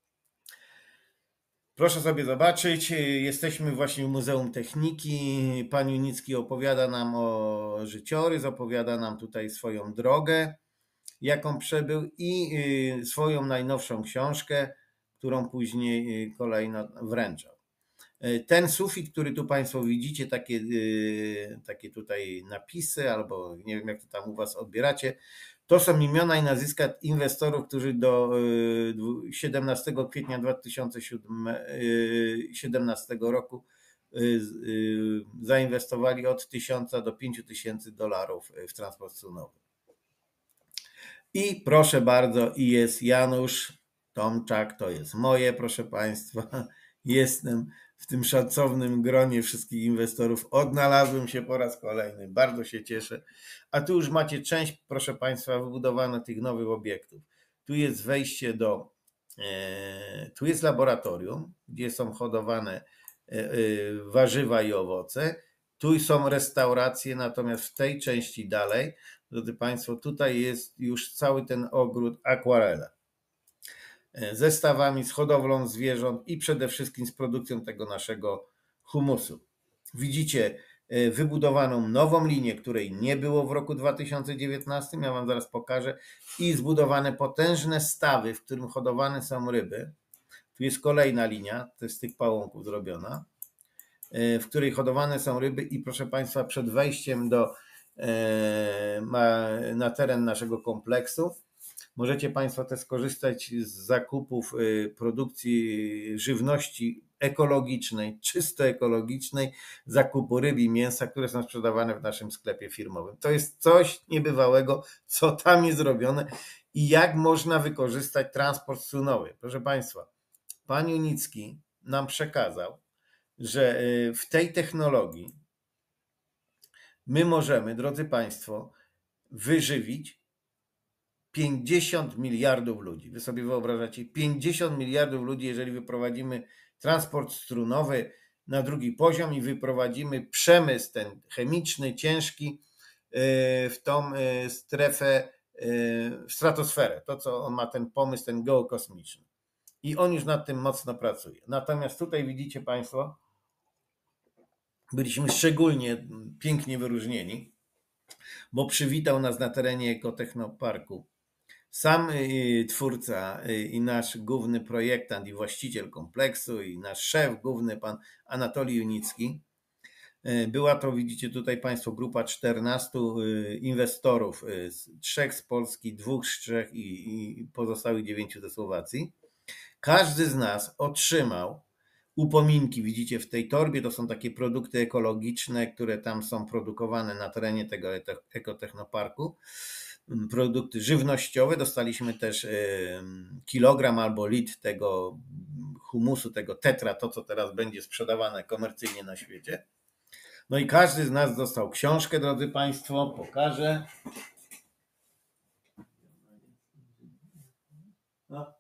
Proszę sobie zobaczyć, jesteśmy właśnie w Muzeum Techniki. Pan Junicki opowiada nam o życiorys, opowiada nam tutaj swoją drogę, jaką przebył i swoją najnowszą książkę, którą później kolejno wręczał. Ten sufit, który tu Państwo widzicie, takie tutaj napisy, albo nie wiem jak to tam u Was odbieracie, to są imiona i nazwiska inwestorów, którzy do 17 kwietnia 2017 roku zainwestowali od 1000 do 5000 dolarów w transport strunowy. I proszę bardzo, i jest Janusz Tomczak, to jest moje, proszę Państwa. Jestem w tym szacownym gronie wszystkich inwestorów. Odnalazłem się po raz kolejny, bardzo się cieszę. A tu już macie część, proszę Państwa, wybudowana tych nowych obiektów. Tu jest wejście tu jest laboratorium, gdzie są hodowane warzywa i owoce. Tu są restauracje, natomiast w tej części dalej, drodzy Państwo, tutaj jest już cały ten ogród akwarela. Ze stawami, z hodowlą zwierząt i przede wszystkim z produkcją tego naszego humusu. Widzicie wybudowaną nową linię, której nie było w roku 2019, ja Wam zaraz pokażę, i zbudowane potężne stawy, w którym hodowane są ryby. Tu jest kolejna linia, to jest z tych pałąków zrobiona, w której hodowane są ryby i proszę Państwa, przed wejściem na teren naszego kompleksu możecie Państwo też skorzystać z zakupów produkcji żywności ekologicznej, czysto ekologicznej, zakupu ryb i mięsa, które są sprzedawane w naszym sklepie firmowym. To jest coś niebywałego, co tam jest robione i jak można wykorzystać transport strunowy. Proszę Państwa, pan Junicki nam przekazał, że w tej technologii my możemy, drodzy Państwo, wyżywić 50 miliardów ludzi. Wy sobie wyobrażacie 50 miliardów ludzi, jeżeli wyprowadzimy transport strunowy na drugi poziom i wyprowadzimy przemysł ten chemiczny, ciężki w tą strefę, w stratosferę. To, co on ma ten pomysł, ten geokosmiczny. I on już nad tym mocno pracuje. Natomiast tutaj widzicie Państwo, byliśmy szczególnie pięknie wyróżnieni, bo przywitał nas na terenie Ekotechnoparku sam twórca i nasz główny projektant i właściciel kompleksu i nasz szef główny, pan Anatolij Junicki. Była to, widzicie tutaj Państwo, grupa 14 inwestorów, 3 z Polski, 2 z Czech i pozostałych 9 ze Słowacji. Każdy z nas otrzymał upominki, widzicie w tej torbie, to są takie produkty ekologiczne, które tam są produkowane na terenie tego Ekotechnoparku. produkty żywnościowe. Dostaliśmy też kilogram albo litr tego humusu, tego tetra, to co teraz będzie sprzedawane komercyjnie na świecie. No i każdy z nas dostał książkę, drodzy Państwo, pokażę. No,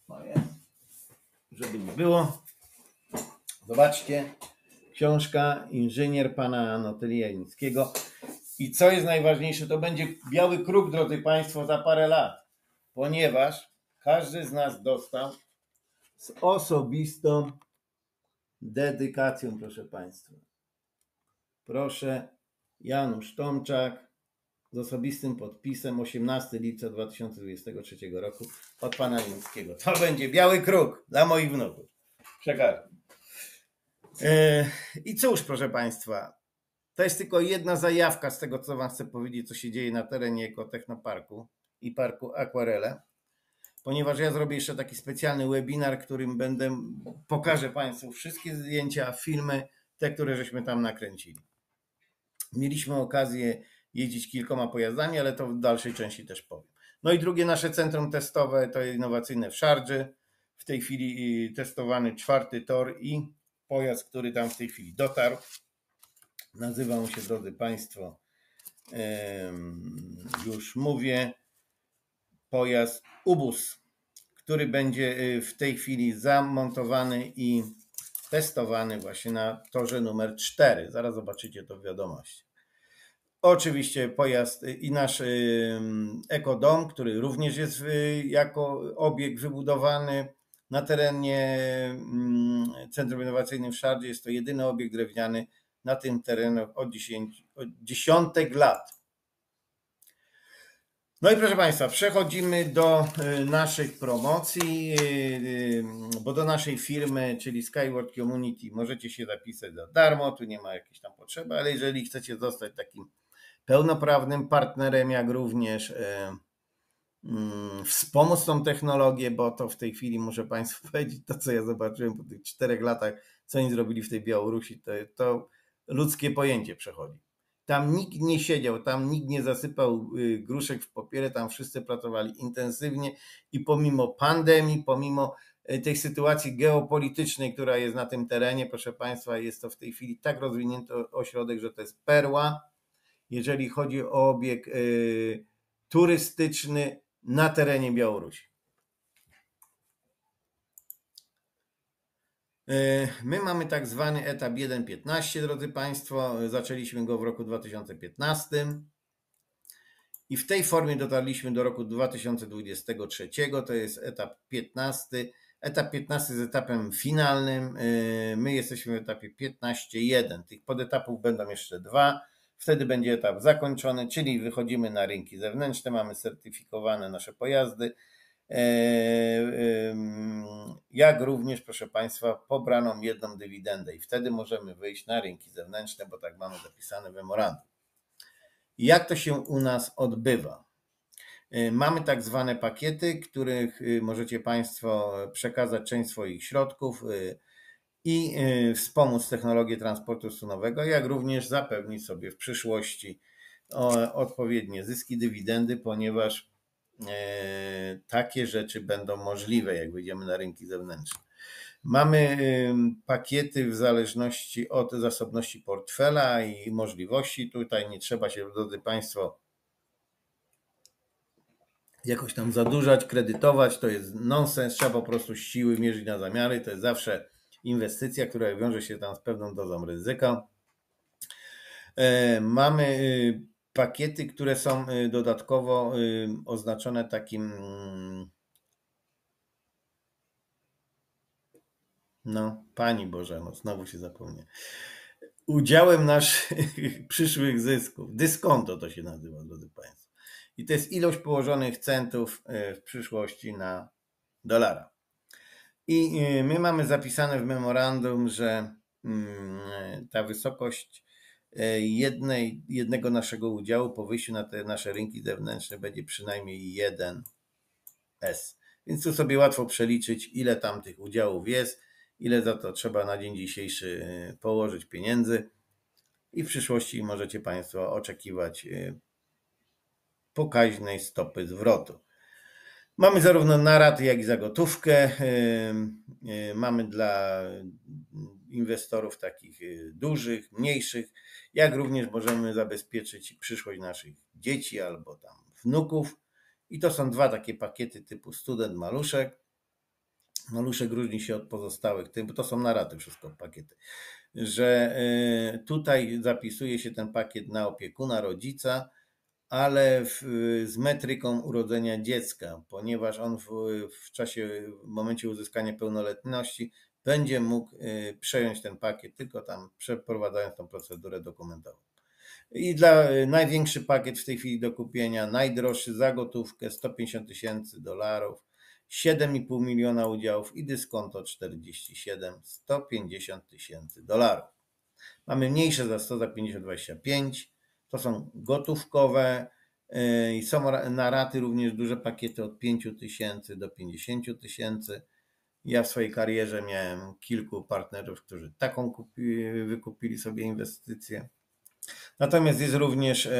żeby nie było. Zobaczcie, książka Inżynier pana Anatolia Janickiego. I co jest najważniejsze, to będzie biały kruk, drodzy Państwo, za parę lat, ponieważ każdy z nas dostał z osobistą dedykacją, proszę Państwa. Proszę, Janusz Tomczak z osobistym podpisem 18 lipca 2023 roku od pana Janickiego. To będzie biały kruk dla moich wnuków. Przekażę. I cóż, proszę Państwa, to jest tylko jedna zajawka z tego, co Wam chcę powiedzieć, co się dzieje na terenie Ekotechnoparku i Parku Akwarele, ponieważ ja zrobię jeszcze taki specjalny webinar, którym pokażę Państwu wszystkie zdjęcia, filmy, te, które żeśmy tam nakręcili. Mieliśmy okazję jeździć kilkoma pojazdami, ale to w dalszej części też powiem. No i drugie nasze centrum testowe to jest innowacyjne w Szardży. W tej chwili testowany 4. tor i pojazd, który tam w tej chwili dotarł. Nazywa on się, drodzy Państwo, już mówię, pojazd Ubus, który będzie w tej chwili zamontowany i testowany właśnie na torze numer 4. Zaraz zobaczycie to w wiadomości. Oczywiście pojazd i nasz ekodom, który również jest jako obiekt wybudowany na terenie Centrum Innowacyjnym w Szardzie. Jest to jedyny obiekt drewniany na tym terenie od dziesiątek lat. No i proszę Państwa, przechodzimy do naszych promocji, bo do naszej firmy, czyli Skyward Community, możecie się zapisać za darmo, tu nie ma jakiejś tam potrzeby, ale jeżeli chcecie zostać takim pełnoprawnym partnerem, jak również wspomóc tą technologię, bo to w tej chwili muszę Państwu powiedzieć, to co ja zobaczyłem po tych 4 latach, co oni zrobili w tej Białorusi, to ludzkie pojęcie przechodzi. Tam nikt nie siedział, tam nikt nie zasypał gruszek w popierę, tam wszyscy pracowali intensywnie i pomimo pandemii, pomimo tej sytuacji geopolitycznej, która jest na tym terenie, proszę Państwa, jest to w tej chwili tak rozwinięty ośrodek, że to jest perła, jeżeli chodzi o obiekt turystyczny na terenie Białorusi. My mamy tak zwany etap 1.15, drodzy Państwo. Zaczęliśmy go w roku 2015 i w tej formie dotarliśmy do roku 2023. To jest etap 15. Etap 15 jest etapem finalnym. My jesteśmy w etapie 15.1. Tych podetapów będą jeszcze 2. Wtedy będzie etap zakończony, czyli wychodzimy na rynki zewnętrzne, mamy certyfikowane nasze pojazdy, jak również, proszę Państwa, pobraną jedną dywidendę i wtedy możemy wyjść na rynki zewnętrzne, bo tak mamy zapisane w memorandum. Jak to się u nas odbywa? Mamy tak zwane pakiety, których możecie Państwo przekazać część swoich środków i wspomóc technologię transportu stronowego, jak również zapewnić sobie w przyszłości odpowiednie zyski, dywidendy, ponieważ takie rzeczy będą możliwe, jak wyjdziemy na rynki zewnętrzne. Mamy pakiety w zależności od zasobności portfela i możliwości. Tutaj nie trzeba się, drodzy Państwo, jakoś tam zadłużać, kredytować. To jest nonsens. Trzeba po prostu z siły mierzyć na zamiary. To jest zawsze inwestycja, która wiąże się tam z pewną dozą ryzyka. Mamy pakiety, które są dodatkowo oznaczone takim, no Pani Boże, no znowu się zapomnę, udziałem naszych przyszłych zysków. Dyskonto to się nazywa, drodzy Państwo. I to jest ilość położonych centów w przyszłości na dolara. I my mamy zapisane w memorandum, że ta wysokość jednego naszego udziału po wyjściu na te nasze rynki zewnętrzne będzie przynajmniej 1S. Więc tu sobie łatwo przeliczyć, ile tam tych udziałów jest, ile za to trzeba na dzień dzisiejszy położyć pieniędzy i w przyszłości możecie Państwo oczekiwać pokaźnej stopy zwrotu. Mamy zarówno na raty, jak i za gotówkę. Mamy dla inwestorów takich dużych, mniejszych, jak również możemy zabezpieczyć przyszłość naszych dzieci albo tam wnuków. I to są dwa takie pakiety typu student, maluszek. Maluszek różni się od pozostałych, bo to są na raty wszystko pakiety, że tutaj zapisuje się ten pakiet na opiekuna, rodzica, ale z metryką urodzenia dziecka, ponieważ on w momencie uzyskania pełnoletności będzie mógł przejąć ten pakiet, tylko tam przeprowadzając tą procedurę dokumentową. I dla największy pakiet w tej chwili do kupienia, najdroższy za gotówkę $150,000, 7,5 miliona udziałów i dyskonto 47, $150,000. Mamy mniejsze za 100, za 50, 25. To są gotówkowe i są na raty również duże pakiety od 5,000 do 50,000. Ja w swojej karierze miałem kilku partnerów, którzy taką wykupili sobie inwestycję. Natomiast jest również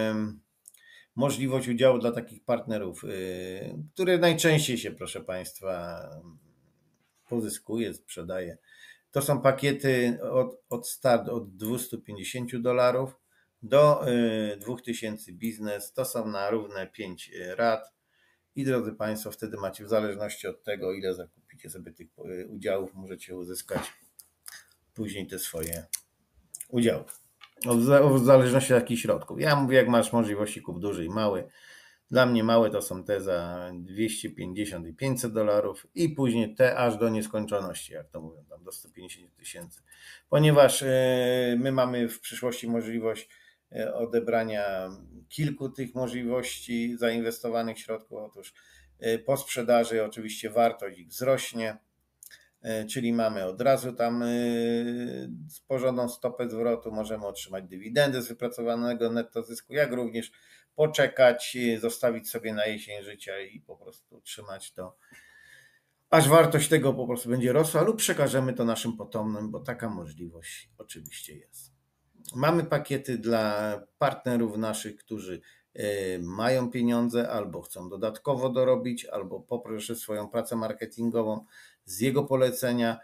możliwość udziału dla takich partnerów, które najczęściej się, proszę Państwa, pozyskuje, sprzedaje. To są pakiety od start od $250 do 2000 biznes. To są na równe 5 rat. I drodzy Państwo, wtedy macie w zależności od tego, ile zakupicie sobie tych udziałów, możecie uzyskać później te swoje udziały. W zależności od jakich środków. Ja mówię, jak masz możliwości, kup duży i mały. Dla mnie małe to są te za 250 i $500 i później te aż do nieskończoności, jak to mówią, tam do 150,000. Ponieważ my mamy w przyszłości możliwość odebrania kilku tych możliwości zainwestowanych środków. Otóż po sprzedaży oczywiście wartość ich wzrośnie, czyli mamy od razu tam porządną stopę zwrotu, możemy otrzymać dywidendę z wypracowanego netto zysku, jak również poczekać, zostawić sobie na jesień życia i po prostu trzymać to, aż wartość tego po prostu będzie rosła, lub przekażemy to naszym potomnym, bo taka możliwość oczywiście jest. Mamy pakiety dla partnerów naszych, którzy mają pieniądze albo chcą dodatkowo dorobić, albo poproszę swoją pracę marketingową z jego polecenia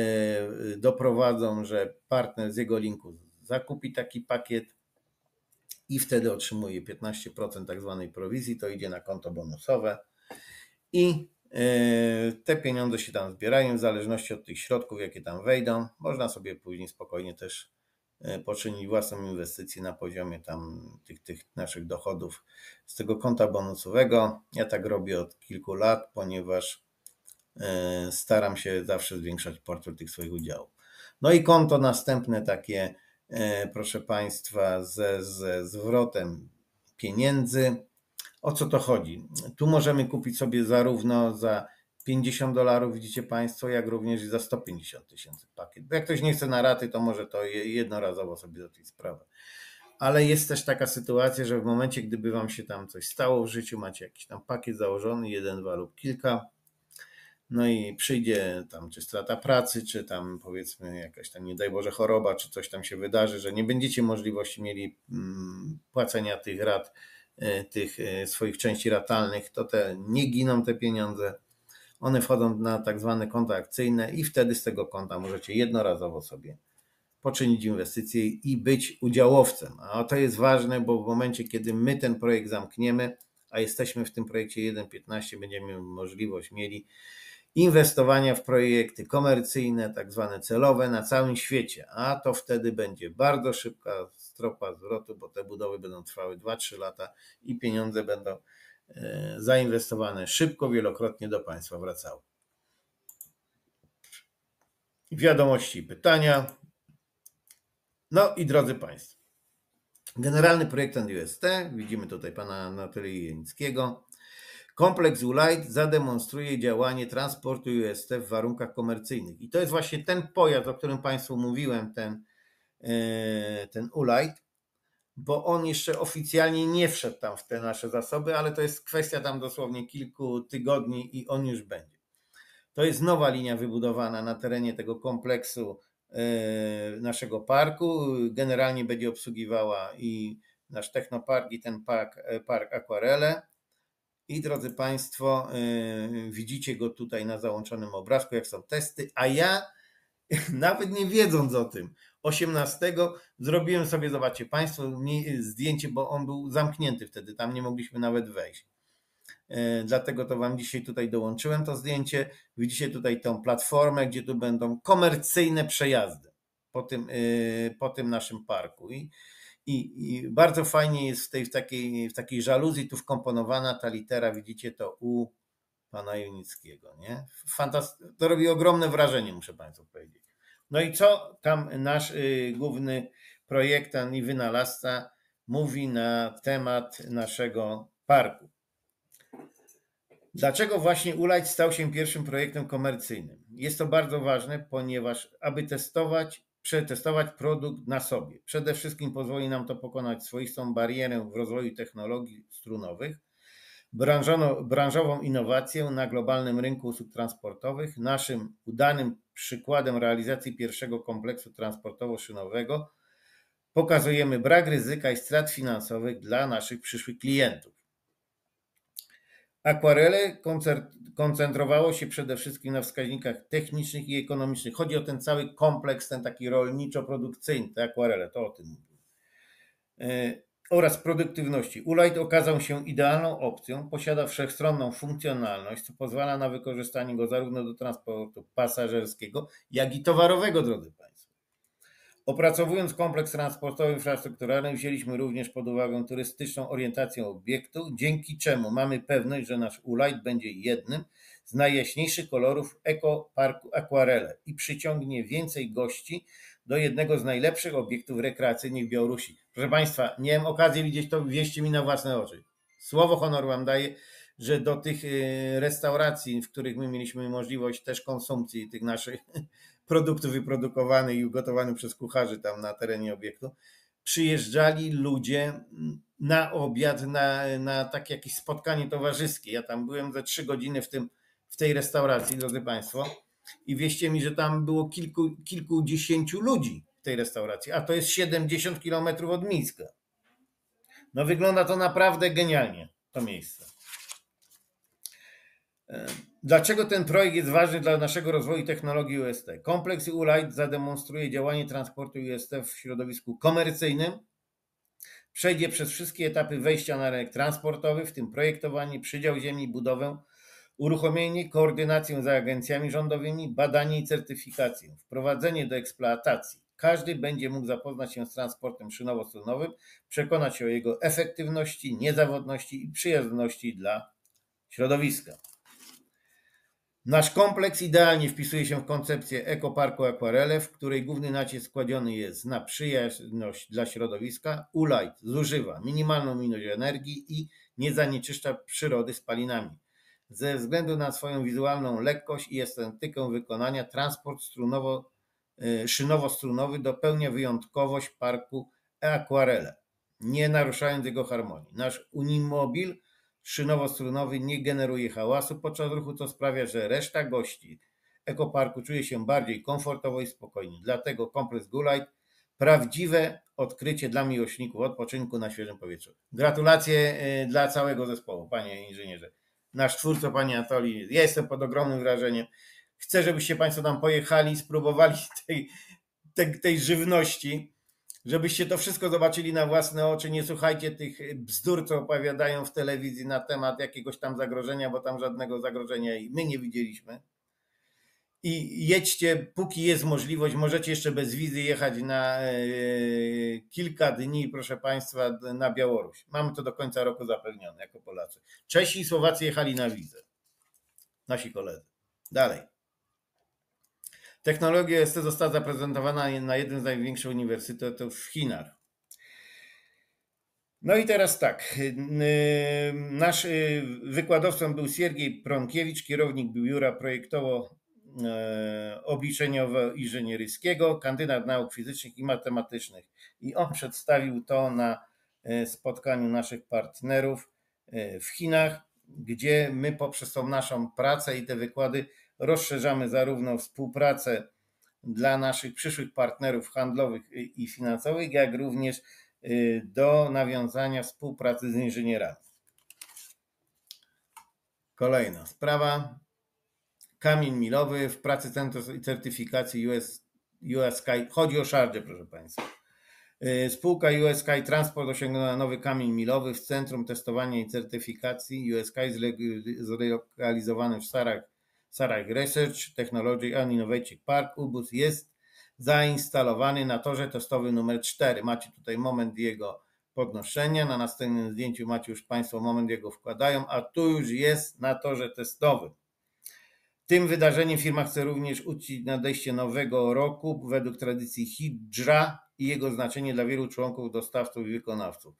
doprowadzą, że partner z jego linku zakupi taki pakiet i wtedy otrzymuje 15% tak zwanej prowizji, to idzie na konto bonusowe i te pieniądze się tam zbierają w zależności od tych środków, jakie tam wejdą. Można sobie później spokojnie też poczynić własną inwestycję na poziomie tam tych naszych dochodów z tego konta bonusowego. Ja tak robię od kilku lat, ponieważ staram się zawsze zwiększać portfel tych swoich udziałów. No i konto następne takie, proszę Państwa, ze zwrotem pieniędzy. O co to chodzi? Tu możemy kupić sobie zarówno za $50, widzicie Państwo, jak również za 150,000 pakiet. Bo jak ktoś nie chce na raty, to może to jednorazowo sobie do tej sprawy. Ale jest też taka sytuacja, że w momencie, gdyby Wam się tam coś stało w życiu, macie jakiś tam pakiet założony, 1, 2 lub kilka, no i przyjdzie tam czy strata pracy, czy tam powiedzmy jakaś tam, nie daj Boże, choroba, czy coś tam się wydarzy, że nie będziecie możliwości mieli płacenia tych rat, tych swoich części ratalnych, to nie giną te pieniądze. One wchodzą na tak zwane konta akcyjne i wtedy z tego konta możecie jednorazowo sobie poczynić inwestycje i być udziałowcem. A to jest ważne, bo w momencie, kiedy my ten projekt zamkniemy, a jesteśmy w tym projekcie 1.15, będziemy możliwość mieli inwestowania w projekty komercyjne, tak zwane celowe na całym świecie, a to wtedy będzie bardzo szybka stopa zwrotu, bo te budowy będą trwały 2-3 lata i pieniądze będą zainwestowane szybko, wielokrotnie do Państwa wracały. Wiadomości i pytania. No i drodzy Państwo, generalny projektant UST, widzimy tutaj pana Anatolija Janickiego. Kompleks Ulight zademonstruje działanie transportu UST w warunkach komercyjnych. I to jest właśnie ten pojazd, o którym Państwu mówiłem, ten Ulight, bo on jeszcze oficjalnie nie wszedł tam w te nasze zasoby, ale to jest kwestia tam dosłownie kilku tygodni i on już będzie. To jest nowa linia wybudowana na terenie tego kompleksu naszego parku. Generalnie będzie obsługiwała i nasz technopark i ten park Aquarele. I drodzy Państwo, widzicie go tutaj na załączonym obrazku, jak są testy, a ja nawet nie wiedząc o tym, 18 zrobiłem sobie, zobaczcie Państwo, zdjęcie, bo on był zamknięty wtedy, tam nie mogliśmy nawet wejść. Dlatego to Wam dzisiaj tutaj dołączyłem to zdjęcie. Widzicie tutaj tą platformę, gdzie tu będą komercyjne przejazdy po tym naszym parku. I bardzo fajnie jest w takiej żaluzji tu wkomponowana ta litera, widzicie to U pana Junickiego. Nie? To robi ogromne wrażenie, muszę Państwu powiedzieć. No i co tam nasz główny projektant i wynalazca mówi na temat naszego parku? Dlaczego właśnie Ulight stał się pierwszym projektem komercyjnym? Jest to bardzo ważne, ponieważ aby przetestować produkt na sobie. Przede wszystkim pozwoli nam to pokonać swoistą barierę w rozwoju technologii strunowych, branżową innowację na globalnym rynku usług transportowych. Naszym udanym przykładem realizacji pierwszego kompleksu transportowo-szynowego pokazujemy brak ryzyka i strat finansowych dla naszych przyszłych klientów. Aquarele koncentrowało się przede wszystkim na wskaźnikach technicznych i ekonomicznych. Chodzi o ten cały kompleks, ten taki rolniczo-produkcyjny, te Aquarele, to o tym mówię. Oraz produktywności. Ulight okazał się idealną opcją, posiada wszechstronną funkcjonalność, co pozwala na wykorzystanie go zarówno do transportu pasażerskiego, jak i towarowego, drodzy Państwo. Opracowując kompleks transportowy infrastrukturalny, wzięliśmy również pod uwagę turystyczną orientację obiektu, dzięki czemu mamy pewność, że nasz Ulight będzie jednym z najjaśniejszych kolorów ekoparku Aquarele i przyciągnie więcej gości do jednego z najlepszych obiektów rekreacyjnych w Białorusi. Proszę Państwa, miałem okazję widzieć to, wierzcie mi na własne oczy. Słowo honoru Wam daję, że do tych restauracji, w których my mieliśmy możliwość też konsumpcji tych naszych produktów wyprodukowanych i ugotowanych przez kucharzy tam na terenie obiektu, przyjeżdżali ludzie na obiad, na takie jakieś spotkanie towarzyskie. Ja tam byłem ze 3 godziny w tej restauracji, drodzy Państwo, i wierzcie mi, że tam było kilkudziesięciu ludzi w tej restauracji, a to jest 70 kilometrów od Mińska. No wygląda to naprawdę genialnie, to miejsce. Dlaczego ten projekt jest ważny dla naszego rozwoju technologii UST? Kompleks Ulight zademonstruje działanie transportu UST w środowisku komercyjnym, przejdzie przez wszystkie etapy wejścia na rynek transportowy, w tym projektowanie, przydział ziemi, budowę, uruchomienie, koordynację z agencjami rządowymi, badanie i certyfikację, wprowadzenie do eksploatacji. Każdy będzie mógł zapoznać się z transportem szynowo-strunowym, przekonać się o jego efektywności, niezawodności i przyjazności dla środowiska. Nasz kompleks idealnie wpisuje się w koncepcję ekoparku Aquarele, w której główny nacisk kładziony jest na przyjazność dla środowiska. Ulight zużywa minimalną ilość energii i nie zanieczyszcza przyrody spalinami. Ze względu na swoją wizualną lekkość i estetykę wykonania, transport szynowo-strunowy dopełnia wyjątkowość parku Aquarele, nie naruszając jego harmonii. Nasz Unimobil szynowo-strunowy nie generuje hałasu podczas ruchu, co sprawia, że reszta gości ekoparku czuje się bardziej komfortowo i spokojnie. Dlatego kompleks Ulight prawdziwe odkrycie dla miłośników odpoczynku na świeżym powietrzu. Gratulacje dla całego zespołu, panie inżynierze. Nasz twórco, panie Anatolii, ja jestem pod ogromnym wrażeniem. Chcę, żebyście Państwo tam pojechali, spróbowali tej żywności, żebyście to wszystko zobaczyli na własne oczy. Nie słuchajcie tych bzdur, co opowiadają w telewizji na temat jakiegoś tam zagrożenia, bo tam żadnego zagrożenia my nie widzieliśmy. I jedźcie, póki jest możliwość, możecie jeszcze bez wizy jechać na kilka dni, proszę Państwa, na Białoruś. Mamy to do końca roku zapewnione jako Polacy. Czesi i Słowacy jechali na wizę. Nasi koledzy. Dalej. Technologia UST została zaprezentowana na jednym z największych uniwersytetów w Chinach. No i teraz tak, nasz wykładowcą był Siergiej Pronkiewicz, kierownik biura projektowo-obliczeniowo-inżynieryjskiego, kandydat nauk fizycznych i matematycznych. I on przedstawił to na spotkaniu naszych partnerów w Chinach, gdzie my poprzez tą naszą pracę i te wykłady rozszerzamy zarówno współpracę dla naszych przyszłych partnerów handlowych i finansowych, jak również do nawiązania współpracy z inżynierami. Kolejna sprawa. Kamień milowy w pracy Centrum Certyfikacji US Sky. Chodzi o Sharjah, proszę Państwa. Spółka US Sky Transport osiągnęła nowy kamień milowy w Centrum Testowania i Certyfikacji US Sky zlokalizowanym w Sarah Research Technology and Innovative Park. Ubus jest zainstalowany na torze testowym numer 4. Macie tutaj moment jego podnoszenia. Na następnym zdjęciu macie już Państwo moment jego wkładają, a tu już jest na torze testowym. Tym wydarzeniem firma chce również uczcić nadejście nowego roku według tradycji Hidżra i jego znaczenie dla wielu członków, dostawców i wykonawców.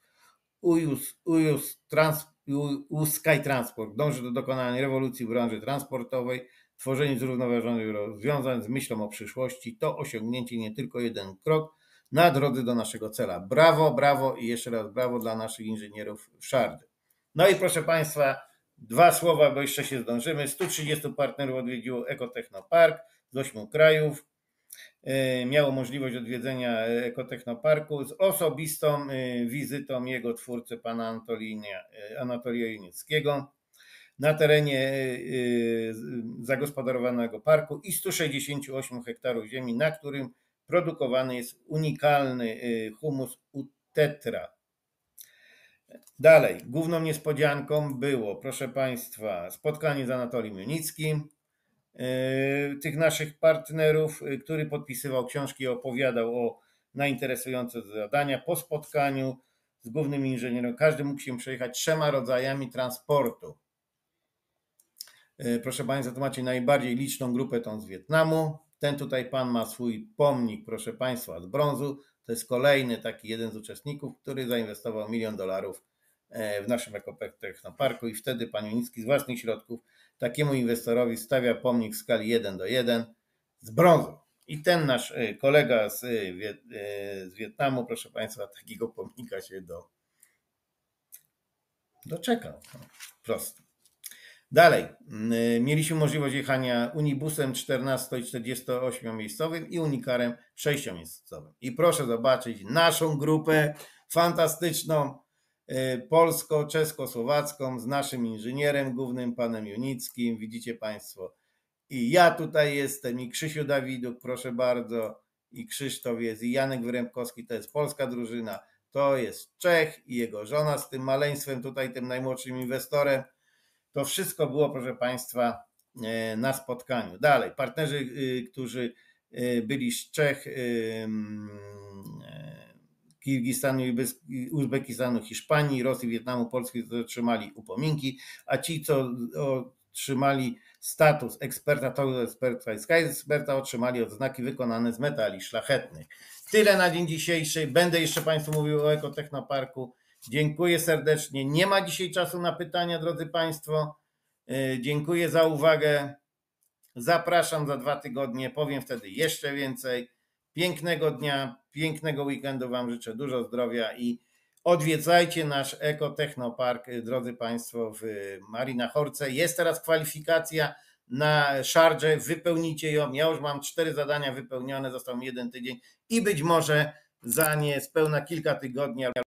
US Sky Transport dąży do dokonania rewolucji w branży transportowej, tworzeniu zrównoważonych rozwiązań z myślą o przyszłości. To osiągnięcie nie tylko jeden krok na drodze do naszego cela. Brawo, brawo i jeszcze raz brawo dla naszych inżynierów w Sharjah. No i proszę Państwa, 2 słowa, bo jeszcze się zdążymy. 130 partnerów odwiedziło Ekotechnopark z 8 krajów. Miało możliwość odwiedzenia Ekotechnoparku z osobistą wizytą jego twórcy, pana Anatolia Junieckiego, na terenie zagospodarowanego parku i 168 hektarów ziemi, na którym produkowany jest unikalny humus Utetra. Dalej, główną niespodzianką było, proszę Państwa, spotkanie z Anatoliem Junickim, tych naszych partnerów, który podpisywał książki i opowiadał na interesujące zadania. Po spotkaniu z głównym inżynierem każdy mógł się przejechać 3 rodzajami transportu. Proszę Państwa, tu macie najbardziej liczną grupę tą z Wietnamu. Ten tutaj pan ma swój pomnik, proszę Państwa, z brązu. To jest kolejny taki jeden z uczestników, który zainwestował $1 milion w naszym Ekotechnoparku i wtedy pan Junicki z własnych środków takiemu inwestorowi stawia pomnik w skali 1:1 z brązu. I ten nasz kolega z Wietnamu, proszę Państwa, takiego pomnika się doczekał. Prosto. Dalej, mieliśmy możliwość jechania unibusem 14 i 48 miejscowym i unikarem 6-miejscowym. I proszę zobaczyć naszą grupę fantastyczną, polsko-czesko-słowacką z naszym inżynierem głównym, panem Junickim. Widzicie Państwo. I ja tutaj jestem, i Krzysiu Dawiduk, proszę bardzo, i Krzysztof jest, i Janek Wyrębkowski, to jest polska drużyna, to jest Czech i jego żona z tym maleństwem, tutaj tym najmłodszym inwestorem. To wszystko było, proszę Państwa, na spotkaniu. Dalej, partnerzy, którzy byli z Czech, Kirgistanu, Uzbekistanu, Hiszpanii, Rosji, Wietnamu, Polski, otrzymali upominki, a ci, co otrzymali status eksperta, to eksperta i Sky eksperta, otrzymali odznaki wykonane z metali szlachetnych. Tyle na dzień dzisiejszy. Będę jeszcze Państwu mówił o Ekotechnoparku. Dziękuję serdecznie. Nie ma dzisiaj czasu na pytania, drodzy Państwo. Dziękuję za uwagę. Zapraszam za 2 tygodnie. Powiem wtedy jeszcze więcej. Pięknego dnia, pięknego weekendu Wam życzę, dużo zdrowia i odwiedzajcie nasz Ekotechnopark, drodzy Państwo, w Marina Horce. Jest teraz kwalifikacja na Sharjah, wypełnijcie ją. Ja już mam 4 zadania wypełnione, został mi 1 tydzień i być może za niespełna kilka tygodni